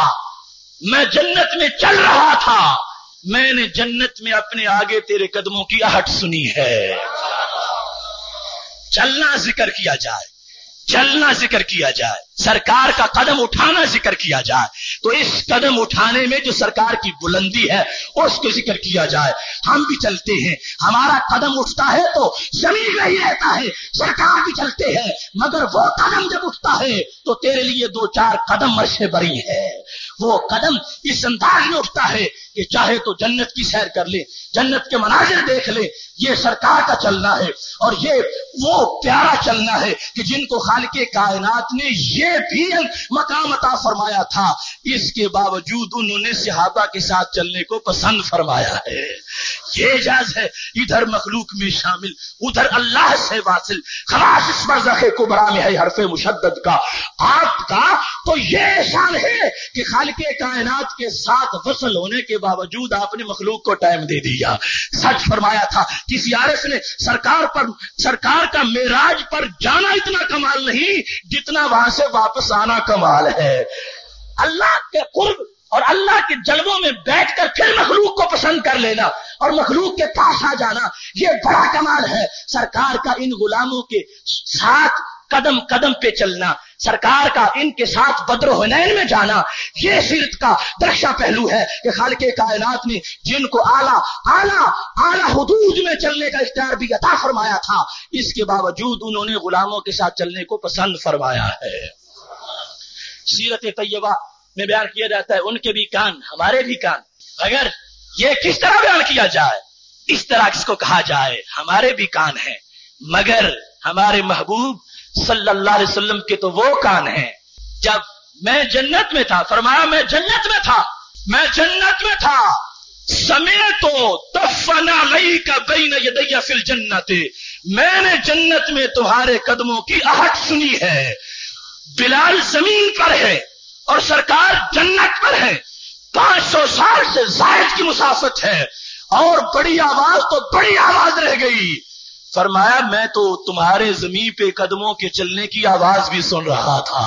मैं जन्नत में चल रहा था, मैंने जन्नत में अपने आगे तेरे कदमों की आहट सुनी है। चलना जिक्र किया जाए, चलना जिक्र किया जाए। सरकार का कदम उठाना जिक्र किया जाए तो इस कदम उठाने में जो सरकार की बुलंदी है उसको जिक्र किया जाए। हम भी चलते हैं, हमारा कदम उठता है तो जमीन में ही रहता है, सरकार भी चलते हैं, मगर वो कदम जब उठता है तो तेरे लिए दो चार कदम मर्शे बरी है। वो कदम इस अंदाज में उठता है कि चाहे तो जन्नत की सैर कर ले, जन्नत के मनाजिर देख ले, ये सरकार का चलना है और ये वो प्यारा चलना है कि जिनको खालिके कायनात ने ये भी मकाम अता फरमाया था, इसके बावजूद उन्होंने सहाबा के साथ चलने को पसंद फरमाया है। ये जाज है, इधर मखलूक में शामिल, उधर अल्लाह से वासिल, खलास इस बरज़ख़े कुबरा में है हरफे मुशद्दद का आपका। तो ये शान है कि खालिके कायनात के साथ वसल होने के बावजूद आपने मखलूक को टाइम दे दिया। सच फरमाया था किसी आरिफ ने, सरकार पर सरकार का मेराज पर जाना इतना कमाल नहीं जितना वहां से वापस आना कमाल है। अल्लाह के कुर्ब और अल्लाह के जलवों में बैठकर फिर मखलूक को पसंद कर लेना और मखलूक के पास आ जाना, ये बड़ा कमाल है। सरकार का इन गुलामों के साथ कदम कदम पे चलना, सरकार का इनके साथ बद्र हुनैन में जाना, ये सीरत का दरख्शा पहलू है कि खालिके कायनात ने जिनको आला आला आला हुदूद में चलने का इख्तियार भी अता फरमाया था, इसके बावजूद उन्होंने गुलामों के साथ चलने को पसंद फरमाया है। सीरत तैयबा में बयान किया जाता है उनके भी कान हमारे भी कान। अगर ये किस तरह बयान किया जाए, इस तरह किसको कहा जाए, हमारे भी कान हैं, मगर हमारे महबूब सल्लल्लाहु अलैहि वसल्लम के तो वो कान हैं। जब मैं जन्नत में था, फरमाया मैं जन्नत में था, मैं जन्नत में था, समय तो तफना लई का बैन यदैया फिल जन्नत, मैंने जन्नत में तुम्हारे कदमों की आहट सुनी है। बिलाल जमीन पर है और सरकार जन्नत पर है, पांच सौ साल से जायद की मुसाफत है और बड़ी आवाज तो बड़ी आवाज रह गई। फरमाया मैं तो तुम्हारे जमीन पे कदमों के चलने की आवाज भी सुन रहा था।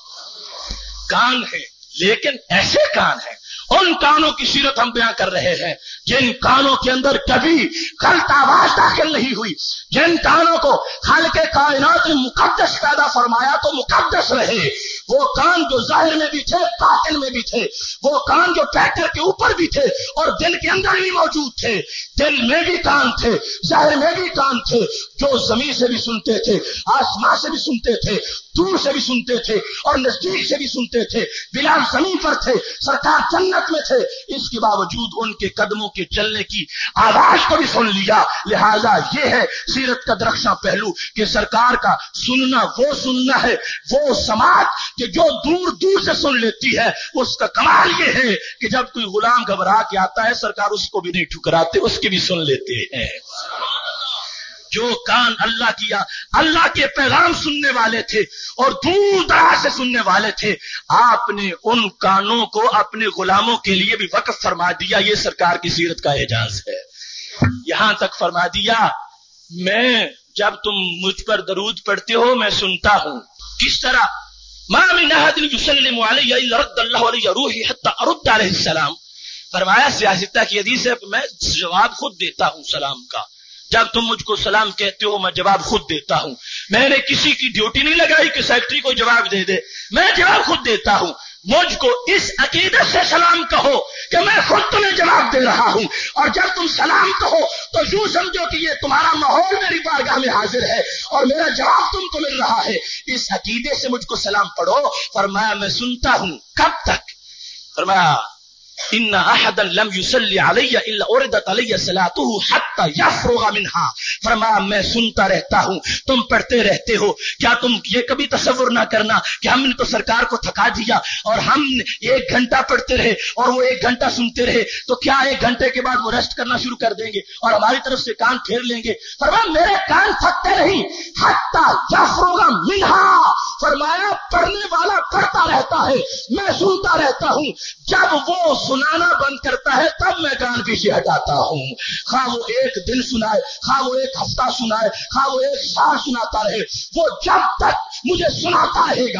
कान है, लेकिन ऐसे कान है, उन कानों की सीरत हम बयान कर रहे हैं जिन कानों के अंदर कभी गलत आवाज दाखिल नहीं हुई, जिन कानों को खालिके कायनात ने मुकद्दस पैदा फरमाया तो मुकद्दस रहे। वो कान जो जाहिर में भी थे, बातिन में भी थे, वो कान जो पैकर के ऊपर भी थे और दिल के अंदर भी मौजूद थे। दिल में भी कान थे, जाहिर में भी कान थे, जो जमीन से भी सुनते थे, आसमान से भी सुनते थे, दूर से भी सुनते थे और नजदीक से भी सुनते थे। बिलाल जमीन पर थे, सरकार जन्नत में थे, इसके बावजूद उनके कदमों के चलने की आवाज को भी सुन लिया। लिहाजा ये है सीरत का दरख्शां पहलू कि सरकार का सुनना वो सुनना है, वो समात कि जो दूर दूर से सुन लेती है। उसका कमाल ये है कि जब कोई गुलाम घबरा के आता है, सरकार उसको भी नहीं ठुकराते, उसकी भी सुन लेते हैं। जो कान अल्लाह किया, अल्लाह के पैगाम सुनने वाले थे और दूर दराज से सुनने वाले थे, आपने उन कानों को अपने गुलामों के लिए भी वक्फ फरमा दिया। ये सरकार की सीरत का एजाज है। यहां तक फरमा दिया, मैं जब तुम मुझ पर दरूद पढ़ते हो मैं सुनता हूं। किस तरह? मा मिन अहदिन युसल्लिमु अलैया इल्ला रद्दल्लाहु अलैहि रूही हत्ता अरुद्द अलैहि सलाम। फरमाया सियासता की हदीस है, मैं जवाब खुद देता हूं सलाम का। जब तुम मुझको सलाम कहते हो मैं जवाब खुद देता हूं। मैंने किसी की ड्यूटी नहीं लगाई कि सेक्रेटरी को जवाब दे दे, मैं जवाब खुद देता हूं। मुझको इस अकीदत से सलाम कहो कि मैं खुद तुम्हें जवाब दे रहा हूं, और जब तुम सलाम कहो तो यूं समझो कि ये तुम्हारा माहौल मेरी बारगाह में हाजिर है और मेरा जवाब तुमको मिल रहा है। इस अकीदे से मुझको सलाम पढ़ो। फरमाया मैं सुनता हूं। कब तक? फरमाया इन्ना अहदन लम युसल्ली अलैया इल्ला उरिदत अलैया सलातुहु हत्ता यफ्रुगा मिनहा। फरमाया मैं सुनता रहता हूं, तुम पढ़ते रहते हो। क्या तुम ये कभी तसव्वुर ना करना कि हमने तो सरकार को थका दिया और हम एक घंटा पढ़ते रहे और वो एक घंटा सुनते रहे, तो क्या एक घंटे के बाद वो रेस्ट करना शुरू कर देंगे और हमारी तरफ से कान फेर लेंगे? फरमाया मेरे कान थकते नहीं, हत्ता यफ्रुगा मिनहा। फरमाया पढ़ने वाला पढ़ता रहता है, मैं सुनता रहता हूं। जब वो सुनाना बंद करता है तब मैं कान पीछे हटाता हूं। खा वो एक दिन सुनाए, खा वो एक हफ्ता सुनाए, खा वो एक साल सुनाता रहे, वो जब तक मुझे सुनाता रहेगा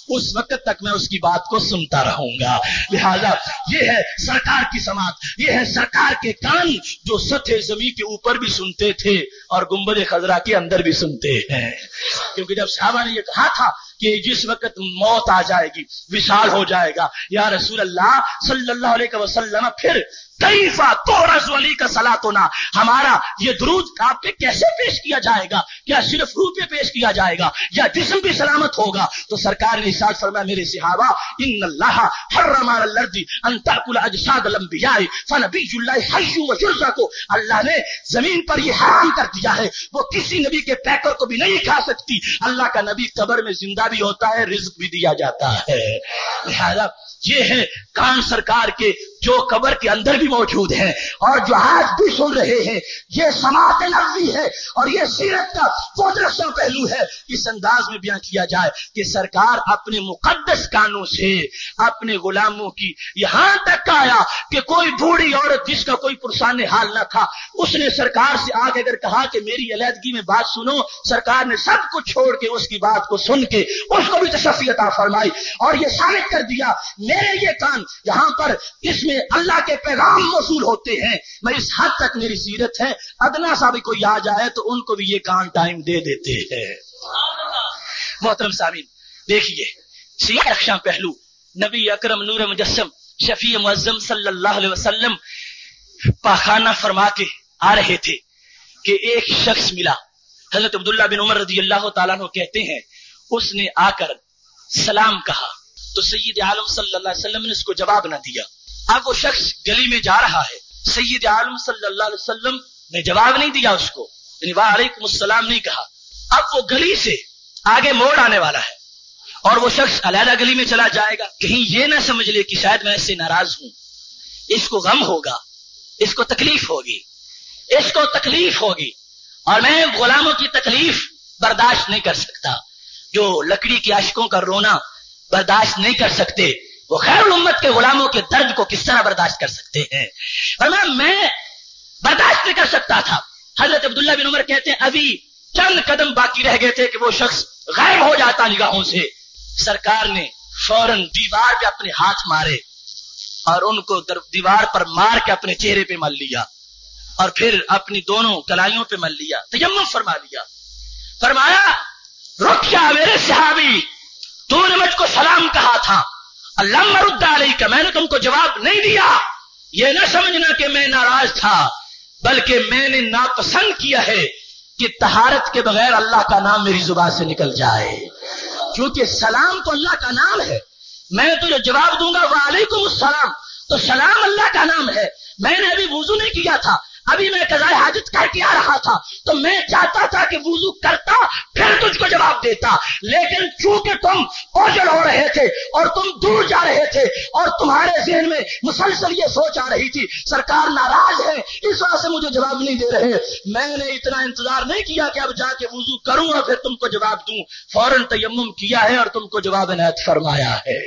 اس وقت تک میں اس کی بات کو سنتا رہوں گا. لہذا یہ ہے سرکار کی سماعت، یہ ہے سرکار کے کان جو سطح زمین کے اوپر بھی سنتے تھے اور گنبد خضرا کے اندر بھی سنتے ہیں. کیونکہ جب صحابہ نے یہ کہا تھا کہ جس وقت موت آ جائے گی، وصال ہو جائے گا، یا رسول اللہ صلی اللہ علیہ وسلم پھر کیفا تورز علی کا صلاتنا، ہمارا یہ درود آپ پہ کیسے پیش کیا جائے گا؟ کیا صرف روح پہ پیش کیا جائے گا یا جسم بھی سلامت ہوگا؟ تو سرکار نے ارشاد فرمایا میرے صحابہ ان اللہ حرم علی الارض ان تاکل اجساد الانبیاء فنبی اللہ حی و یرزق، اللہ نے زمین پر یہ حرام کر دیا ہے، وہ کسی نبی کے پیکر کو بھی نہیں کھا سکتی. اللہ کا نبی قبر میں زندہ بھی ہوتا ہے، رزق بھی دیا جاتا ہے. لہذا یہ ہے کان سرکار کے جو قبر کے اندر بھی موجود ہیں اور جو آج بھی سن رہے ہیں. یہ سماعت نبوی ہے اور یہ سیرت کا وہ درسہ پہلو ہے. اس انداز میں بیان کیا جائے کہ سرکار اپنے مقدس کانوں سے اپنے غلاموں کی یہاں تک آیا کہ کوئی بوڑھی عورت جس کا کوئی پرسان حال نہ تھا، اس نے سرکار سے آ کے اگر کہا کہ میری علیحدگی میں بات سنو، سرکار نے سب کچھ چھوڑ کے اس کی بات کو سن کے اس کو بھی تشفی عطا فرمائی اور یہ ثابت کر دیا میرے یہ کان یہاں پر اس میں اللہ کے پیغام موصول ہوتے ہیں. میں اس حد تک میری سیرت ہے، ادنا سا بھی کوئی آ جائے تو ان کو بھی یہ کان ٹائم دے دیتے ہیں. محترم سامعین دیکھیے سیرت رخشاں پہلو نبی اکرم نور مجسم شفیع معظم صلی اللہ علیہ وسلم پاخانہ فرما کے آ رہے تھے کہ ایک شخص ملا. حضرت عبداللہ بن عمر رضی اللہ تعالیٰ عنہ کہتے ہیں اس نے آ کر سلام کہا تو سید عالم صلی اللہ علیہ وسلم نے اس کو جواب نہ دیا. اب وہ شخص گلی میں جا رہا ہے، سید عالم صلی اللہ علیہ وسلم نے جواب نہیں دیا اس کو، یعنی وعلیکم السلام نہیں کہا. اب وہ گلی سے آگے موڑ آنے والا ہے اور وہ شخص علیحدہ گلی میں چلا جائے گا، کہیں یہ نہ سمجھ لے کہ شاید میں اس سے ناراض ہوں، اس کو غم ہوگا، اس کو تکلیف ہوگی، اس کو تکلیف ہوگی اور میں غلاموں کی تکلیف برداشت نہیں کر سکتا. جو لکڑی کے اشکوں کا رونا برداشت نہیں کر سکتے وہ خیر الامت کے غلاموں کے درد کو کس طرح برداشت کر سکتے ہیں؟ اور میں میں برداشت نہیں کر سکتا تھا. حضرت عبداللہ بن عمر کہتے ہیں ابھی چند قدم باقی رہ گئے تھے کہ وہ شخص غائب ہو جاتا نگاہوں سے. سرکار نے فوراً دیوار پہ اپنے ہاتھ مارے اور ان کو دیوار پر مار کے اپنے چہرے پہ مل لیا اور پھر اپنی دونوں کلائیوں پہ مل لیا، تیمم فرما لیا. فرمایا رک جا میرے صحابی، تو نے مجھ کو سلام کہا تھا، اللہ مرد علیک، میں نے تم کو جواب نہیں دیا. یہ نہ سمجھنا کہ میں ناراض تھا، بلکہ میں نے ناپسند کیا ہے کہ طہارت کے بغیر اللہ کا نام میری زبان سے نکل جائے. کیونکہ سلام تو اللہ کا نام ہے، میں تجھے جواب دوں گا وعلیکم السلام، تو سلام اللہ کا نام ہے. میں نے ابھی وضو نہیں کیا تھا، ابھی میں قضاء حاجت کر کے آ رہا تھا، تو میں چاہتا تھا کہ وضو کرتا پھر تجھ کو جواب دیتا، لیکن چونکہ تم اوجل ہو رہے تھے اور تم دور جا رہے تھے اور تمہارے ذہن میں مسلسل یہ سوچ آ رہی تھی سرکار ناراض ہے اس وجہ سے مجھے جواب نہیں دے رہے، میں نے اتنا انتظار نہیں کیا کہ اب جا کے وضو کروں اور پھر تم کو جواب دوں، فوراً تیمم کیا ہے اور تم کو جواب عنایت فرمایا ہے.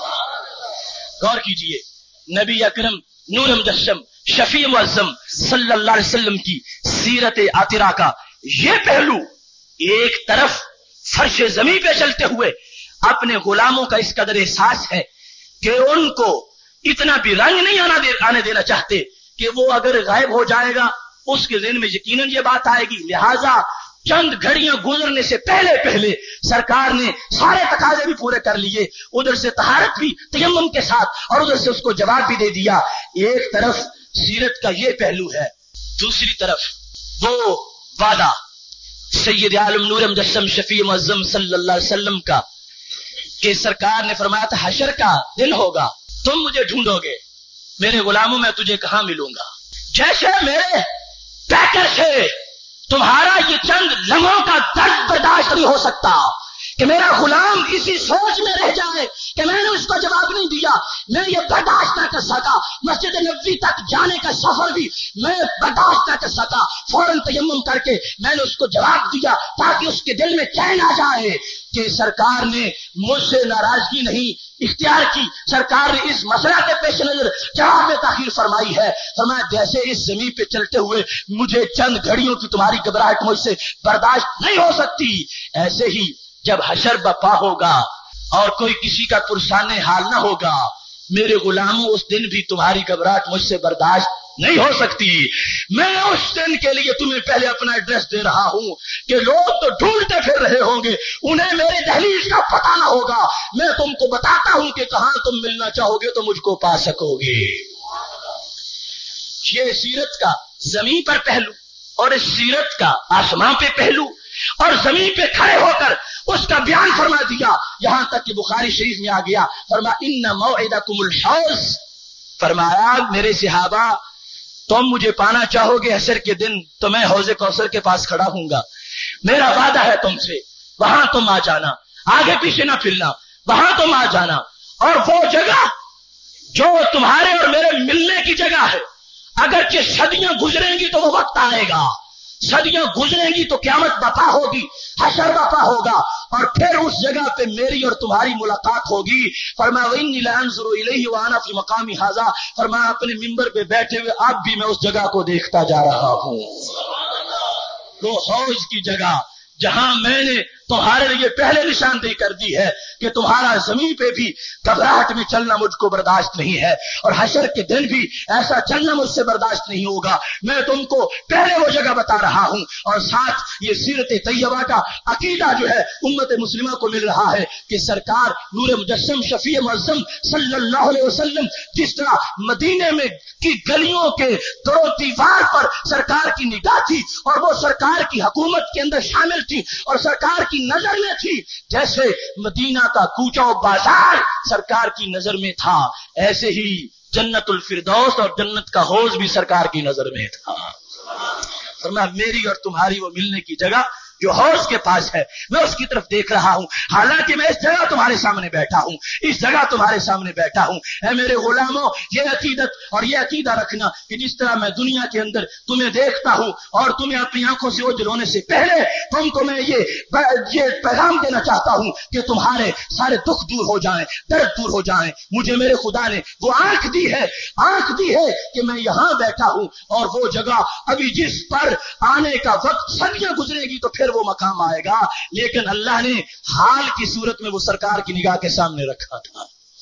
غور کیجئے نبی اکرم نور مجسم شفیع معظم صلی اللہ علیہ وسلم کی سیرت عطرہ کا یہ پہلو، ایک طرف فرش زمین پہ چلتے ہوئے اپنے غلاموں کا اس قدر احساس ہے کہ ان کو اتنا بھی رنگ نہیں آنا دے آنے دینا چاہتے کہ وہ اگر غائب ہو جائے گا اس کے ذہن میں یقیناً یہ بات آئے گی. لہذا چند گھڑیاں گزرنے سے پہلے پہلے سرکار نے سارے تقاضے بھی پورے کر لیے، ادھر سے طہارت بھی تیمم کے ساتھ اور ادھر سے اس کو جواب بھی دے دیا. ایک طرف سیرت کا یہ پہلو ہے، دوسری طرف وہ وعدہ سید عالم نور مجسم شفیع معظم صلی اللہ علیہ وسلم کا کہ سرکار نے فرمایا تھا حشر کا دن ہوگا، تم مجھے ڈھونڈو گے، میرے غلاموں میں تجھے کہاں ملوں گا. جیسے میرے پیکر سے تمہارا یہ چند لمحوں کا درد برداشت نہیں ہو سکتا کہ میرا غلام اسی سوچ میں رہ جائے کہ میں نے اس کو جواب نہیں دیا، میں یہ برداشت نہ کر سکا. مسجد نبوی تک جانے کا سفر بھی میں برداشت نہ کر سکا، فوراً تیمم کر کے میں نے اس کو جواب دیا تاکہ اس کے دل میں چین آ جائے کہ سرکار نے مجھ سے ناراضگی نہیں اختیار کی، سرکار نے اس مسئلہ کے پیش نظر جواب میں تاخیر فرمائی ہے. فرمایا جیسے اس زمین پہ چلتے ہوئے مجھے چند گھڑیوں کی تمہاری گھبراہٹ مجھ سے برداشت نہیں ہو سکتی، ایسے ہی جب حشر بپا ہوگا اور کوئی کسی کا پرسان حال نہ ہوگا. میرے غلاموں اس دن بھی تمہاری گھبراہٹ مجھ سے برداشت نہیں ہو سکتی. میں اس دن کے لیے تمہیں پہلے اپنا ایڈریس دے رہا ہوں کہ لوگ تو ڈھونڈتے پھر رہے ہوں گے, انہیں میرے دہلیز کا پتہ نہ ہوگا. میں تم کو بتاتا ہوں کہ کہاں تم ملنا چاہو گے تو مجھ کو پا سکو گے. یہ سیرت کا زمین پر پہلو اور اس سیرت کا آسمان پہ پہلو اور زمین پہ کھڑے ہو کر اس کا بیان فرما دیا. یہاں تک کہ بخاری شریف میں آ گیا, فرما ان موعدکم الحوض, فرمایا میرے صحابہ تم مجھے پانا چاہو گے حشر کے دن تو میں حوض کوثر کے پاس کھڑا ہوں گا. میرا وعدہ ہے تم سے, وہاں تم آ جانا, آگے پیچھے نہ پھرنا, وہاں تم آ جانا. اور وہ جگہ جو تمہارے اور میرے ملنے کی جگہ ہے, اگرچہ صدیاں گزریں گی تو وہ وقت آئے گا, صدیاں گزریں گی تو قیامت برپا ہوگی, حشر برپا ہوگا, اور پھر اس جگہ پہ میری اور تمہاری ملاقات ہوگی. فرمایا وَإِنِّي لَأَنظُرُ إِلَيْهِ وَأَنَا فِي مَقَامِ هَذَا, فرمایا اپنے منبر پہ بیٹھے ہوئے اب بھی میں اس جگہ کو دیکھتا جا رہا ہوں. وہ حوض کی جگہ جہاں میں نے تمہارے لیے پہلے نشاندہی کر دی ہے کہ تمہارا زمین پہ بھی گھبراہٹ میں چلنا مجھ کو برداشت نہیں ہے, اور حشر کے دن بھی ایسا چلنا مجھ سے برداشت نہیں ہوگا. میں تم کو پہلے وہ جگہ بتا رہا ہوں, اور ساتھ یہ سیرت طیبہ کا عقیدہ جو ہے امت مسلمہ کو مل رہا ہے کہ سرکار نور مجسم شفیع معظم صلی اللہ علیہ وسلم جس طرح مدینے میں کی گلیوں کے در و دیوار پر سرکار کی نگاہ تھی, اور وہ سرکار کی حکومت کے اندر شامل تھی اور سرکار کی نظر میں تھی, جیسے مدینہ کا کوچہ و بازار سرکار کی نظر میں تھا, ایسے ہی جنت الفردوس اور جنت کا حوض بھی سرکار کی نظر میں تھا. فرمایا میری اور تمہاری وہ ملنے کی جگہ جو حوض کے پاس ہے, میں اس کی طرف دیکھ رہا ہوں. حالانکہ میں اس جگہ تمہارے سامنے بیٹھا ہوں, اس جگہ تمہارے سامنے بیٹھا ہوں. اے میرے غلاموں, یہ عقیدت اور یہ عقیدہ رکھنا کہ جس طرح میں دنیا کے اندر تمہیں دیکھتا ہوں اور تمہیں اپنی آنکھوں سے اوجھل ہونے سے پہلے تم کو میں یہ یہ پیغام دینا چاہتا ہوں کہ تمہارے سارے دکھ دور ہو جائیں, درد دور ہو جائیں. مجھے میرے خدا نے وہ آنکھ دی ہے, آنکھ دی ہے کہ میں یہاں بیٹھا ہوں, اور وہ جگہ ابھی جس پر آنے کا وقت صدیاں گزرے گی تو پھر وہ مقام آئے گا, لیکن اللہ نے حال کی صورت میں وہ سرکار کی نگاہ کے سامنے رکھا تھا.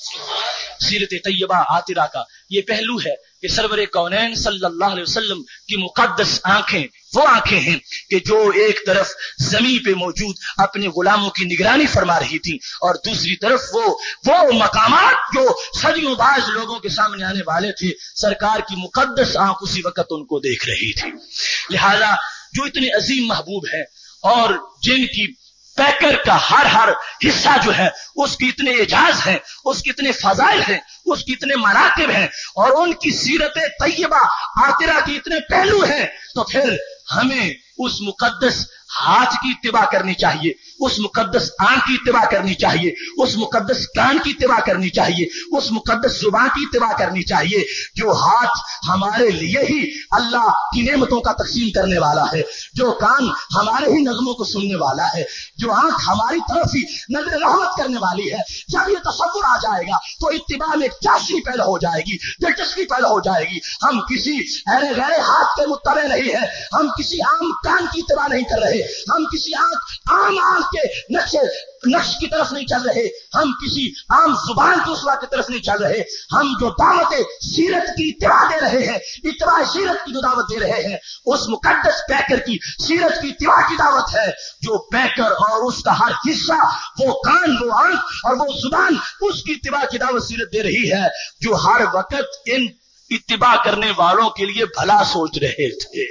سیرت طیبہ عطرہ کا یہ پہلو ہے کہ سرور کونین صلی اللہ علیہ وسلم کی مقدس آنکھیں وہ آنکھیں ہیں کہ جو ایک طرف زمین پہ موجود اپنے غلاموں کی نگرانی فرما رہی تھی, اور دوسری طرف وہ وہ مقامات جو صدیوں بعد لوگوں کے سامنے آنے والے تھے, سرکار کی مقدس آنکھ اسی وقت ان کو دیکھ رہی تھی. لہذا جو اتنے عظیم محبوب ہیں اور جن کی پیکر کا ہر ہر حصہ جو ہے اس کی اتنے اعجاز ہیں, اس کی اتنے فضائل ہیں, اس کی اتنے مراتب ہیں, اور ان کی سیرت طیبہ عطرہ کی اتنے پہلو ہیں, تو پھر ہمیں اس مقدس ہاتھ کی اتباع کرنی چاہیے, اس مقدس آنکھ کی اتباع کرنی چاہیے, اس مقدس کان کی اتباع کرنی چاہیے, اس مقدس زبان کی اتباع کرنی چاہیے جو ہاتھ ہمارے لیے ہی اللہ کی نعمتوں کا تقسیم کرنے والا ہے, جو کان ہمارے ہی نغموں کو سننے والا ہے, جو آنکھ ہماری طرف ہی نظر رحمت کرنے والی ہے. جب یہ تصور آ جائے گا تو اتباع میں چاشنی پیدا ہو جائے گی, دلچسپی پیدا ہو جائے گی. ہم کسی ایرے غیر ہاتھ کے متبع نہیں ہے, ہم کسی عام کان کی اتباع نہیں کر رہے, ہم کسی آنکھ عام آنکھ کے نقش نقش کی طرف نہیں چل رہے, ہم کسی عام زبان کی اسوا کی طرف نہیں چل رہے. ہم جو دعوت سیرت کی اتباع دے رہے ہیں, اتباع سیرت کی جو دعوت دے رہے ہیں, اس مقدس پیکر کی سیرت کی اتباع کی دعوت ہے. جو پیکر اور اس کا ہر حصہ, وہ کان, وہ آنکھ اور وہ زبان, اس کی اتباع کی دعوت سیرت دے رہی ہے, جو ہر وقت ان اتباع کرنے والوں کے لیے بھلا سوچ رہے تھے.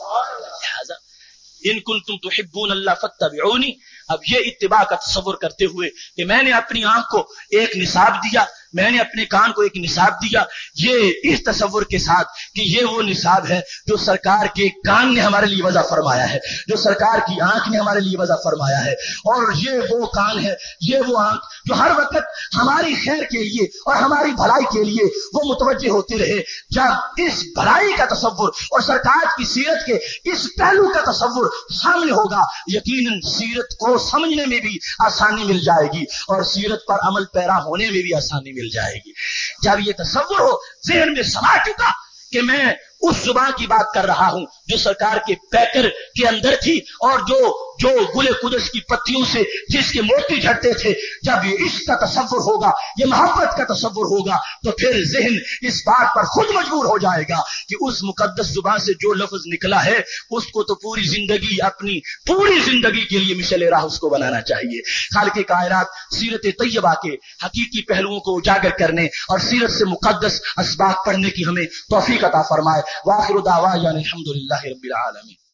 ان کنتم تحبون اللہ فاتبعونی. اب یہ اتباع کا تصور کرتے ہوئے کہ میں نے اپنی آنکھ کو ایک نصاب دیا, میں نے اپنے کان کو ایک نصاب دیا, یہ اس تصور کے ساتھ کہ یہ وہ نصاب ہے جو سرکار کے کان نے ہمارے لیے وضع فرمایا ہے, جو سرکار کی آنکھ نے ہمارے لیے وضع فرمایا ہے, اور یہ وہ کان ہے, یہ وہ آنکھ جو ہر وقت ہماری خیر کے لیے اور ہماری بھلائی کے لیے وہ متوجہ ہوتے رہے. جب اس بھلائی کا تصور اور سرکار کی سیرت کے اس پہلو کا تصور سامنے ہوگا, یقیناً سیرت کو سمجھنے میں بھی آسانی مل جائے گی اور سیرت پر عمل پیرا ہونے میں بھی آسانی مل جائے گی. جب یہ تصور ہو ذہن میں سما چکا کہ میں उस जुबान की बात कर रहा हूं जो सरकार के पैकर के अंदर थी और जो जो गुले कुदस की पत्तियों से जिसके मोती झड़ते थे। जब ये इश्क का तसव्वुर होगा, ये मोहब्बत का तसव्वुर होगा, तो फिर ज़हन इस बात पर खुद मजबूर हो जाएगा कि उस मुकद्दस जुबान से जो लफ्ज निकला है उसको तो पूरी जिंदगी, अपनी पूरी जिंदगी के लिए मिशल राह उसको बनाना चाहिए। खालिक कायनात सीरत तैयबा के हकीकी पहलुओं को उजागर करने और सीरत से मुकद्दस असबाब पढ़ने की हमें तौफीक अता फरमाए। वाखिरु दावाना अनिल हम्दुलिल्लाहि रब्बिल आलमीन।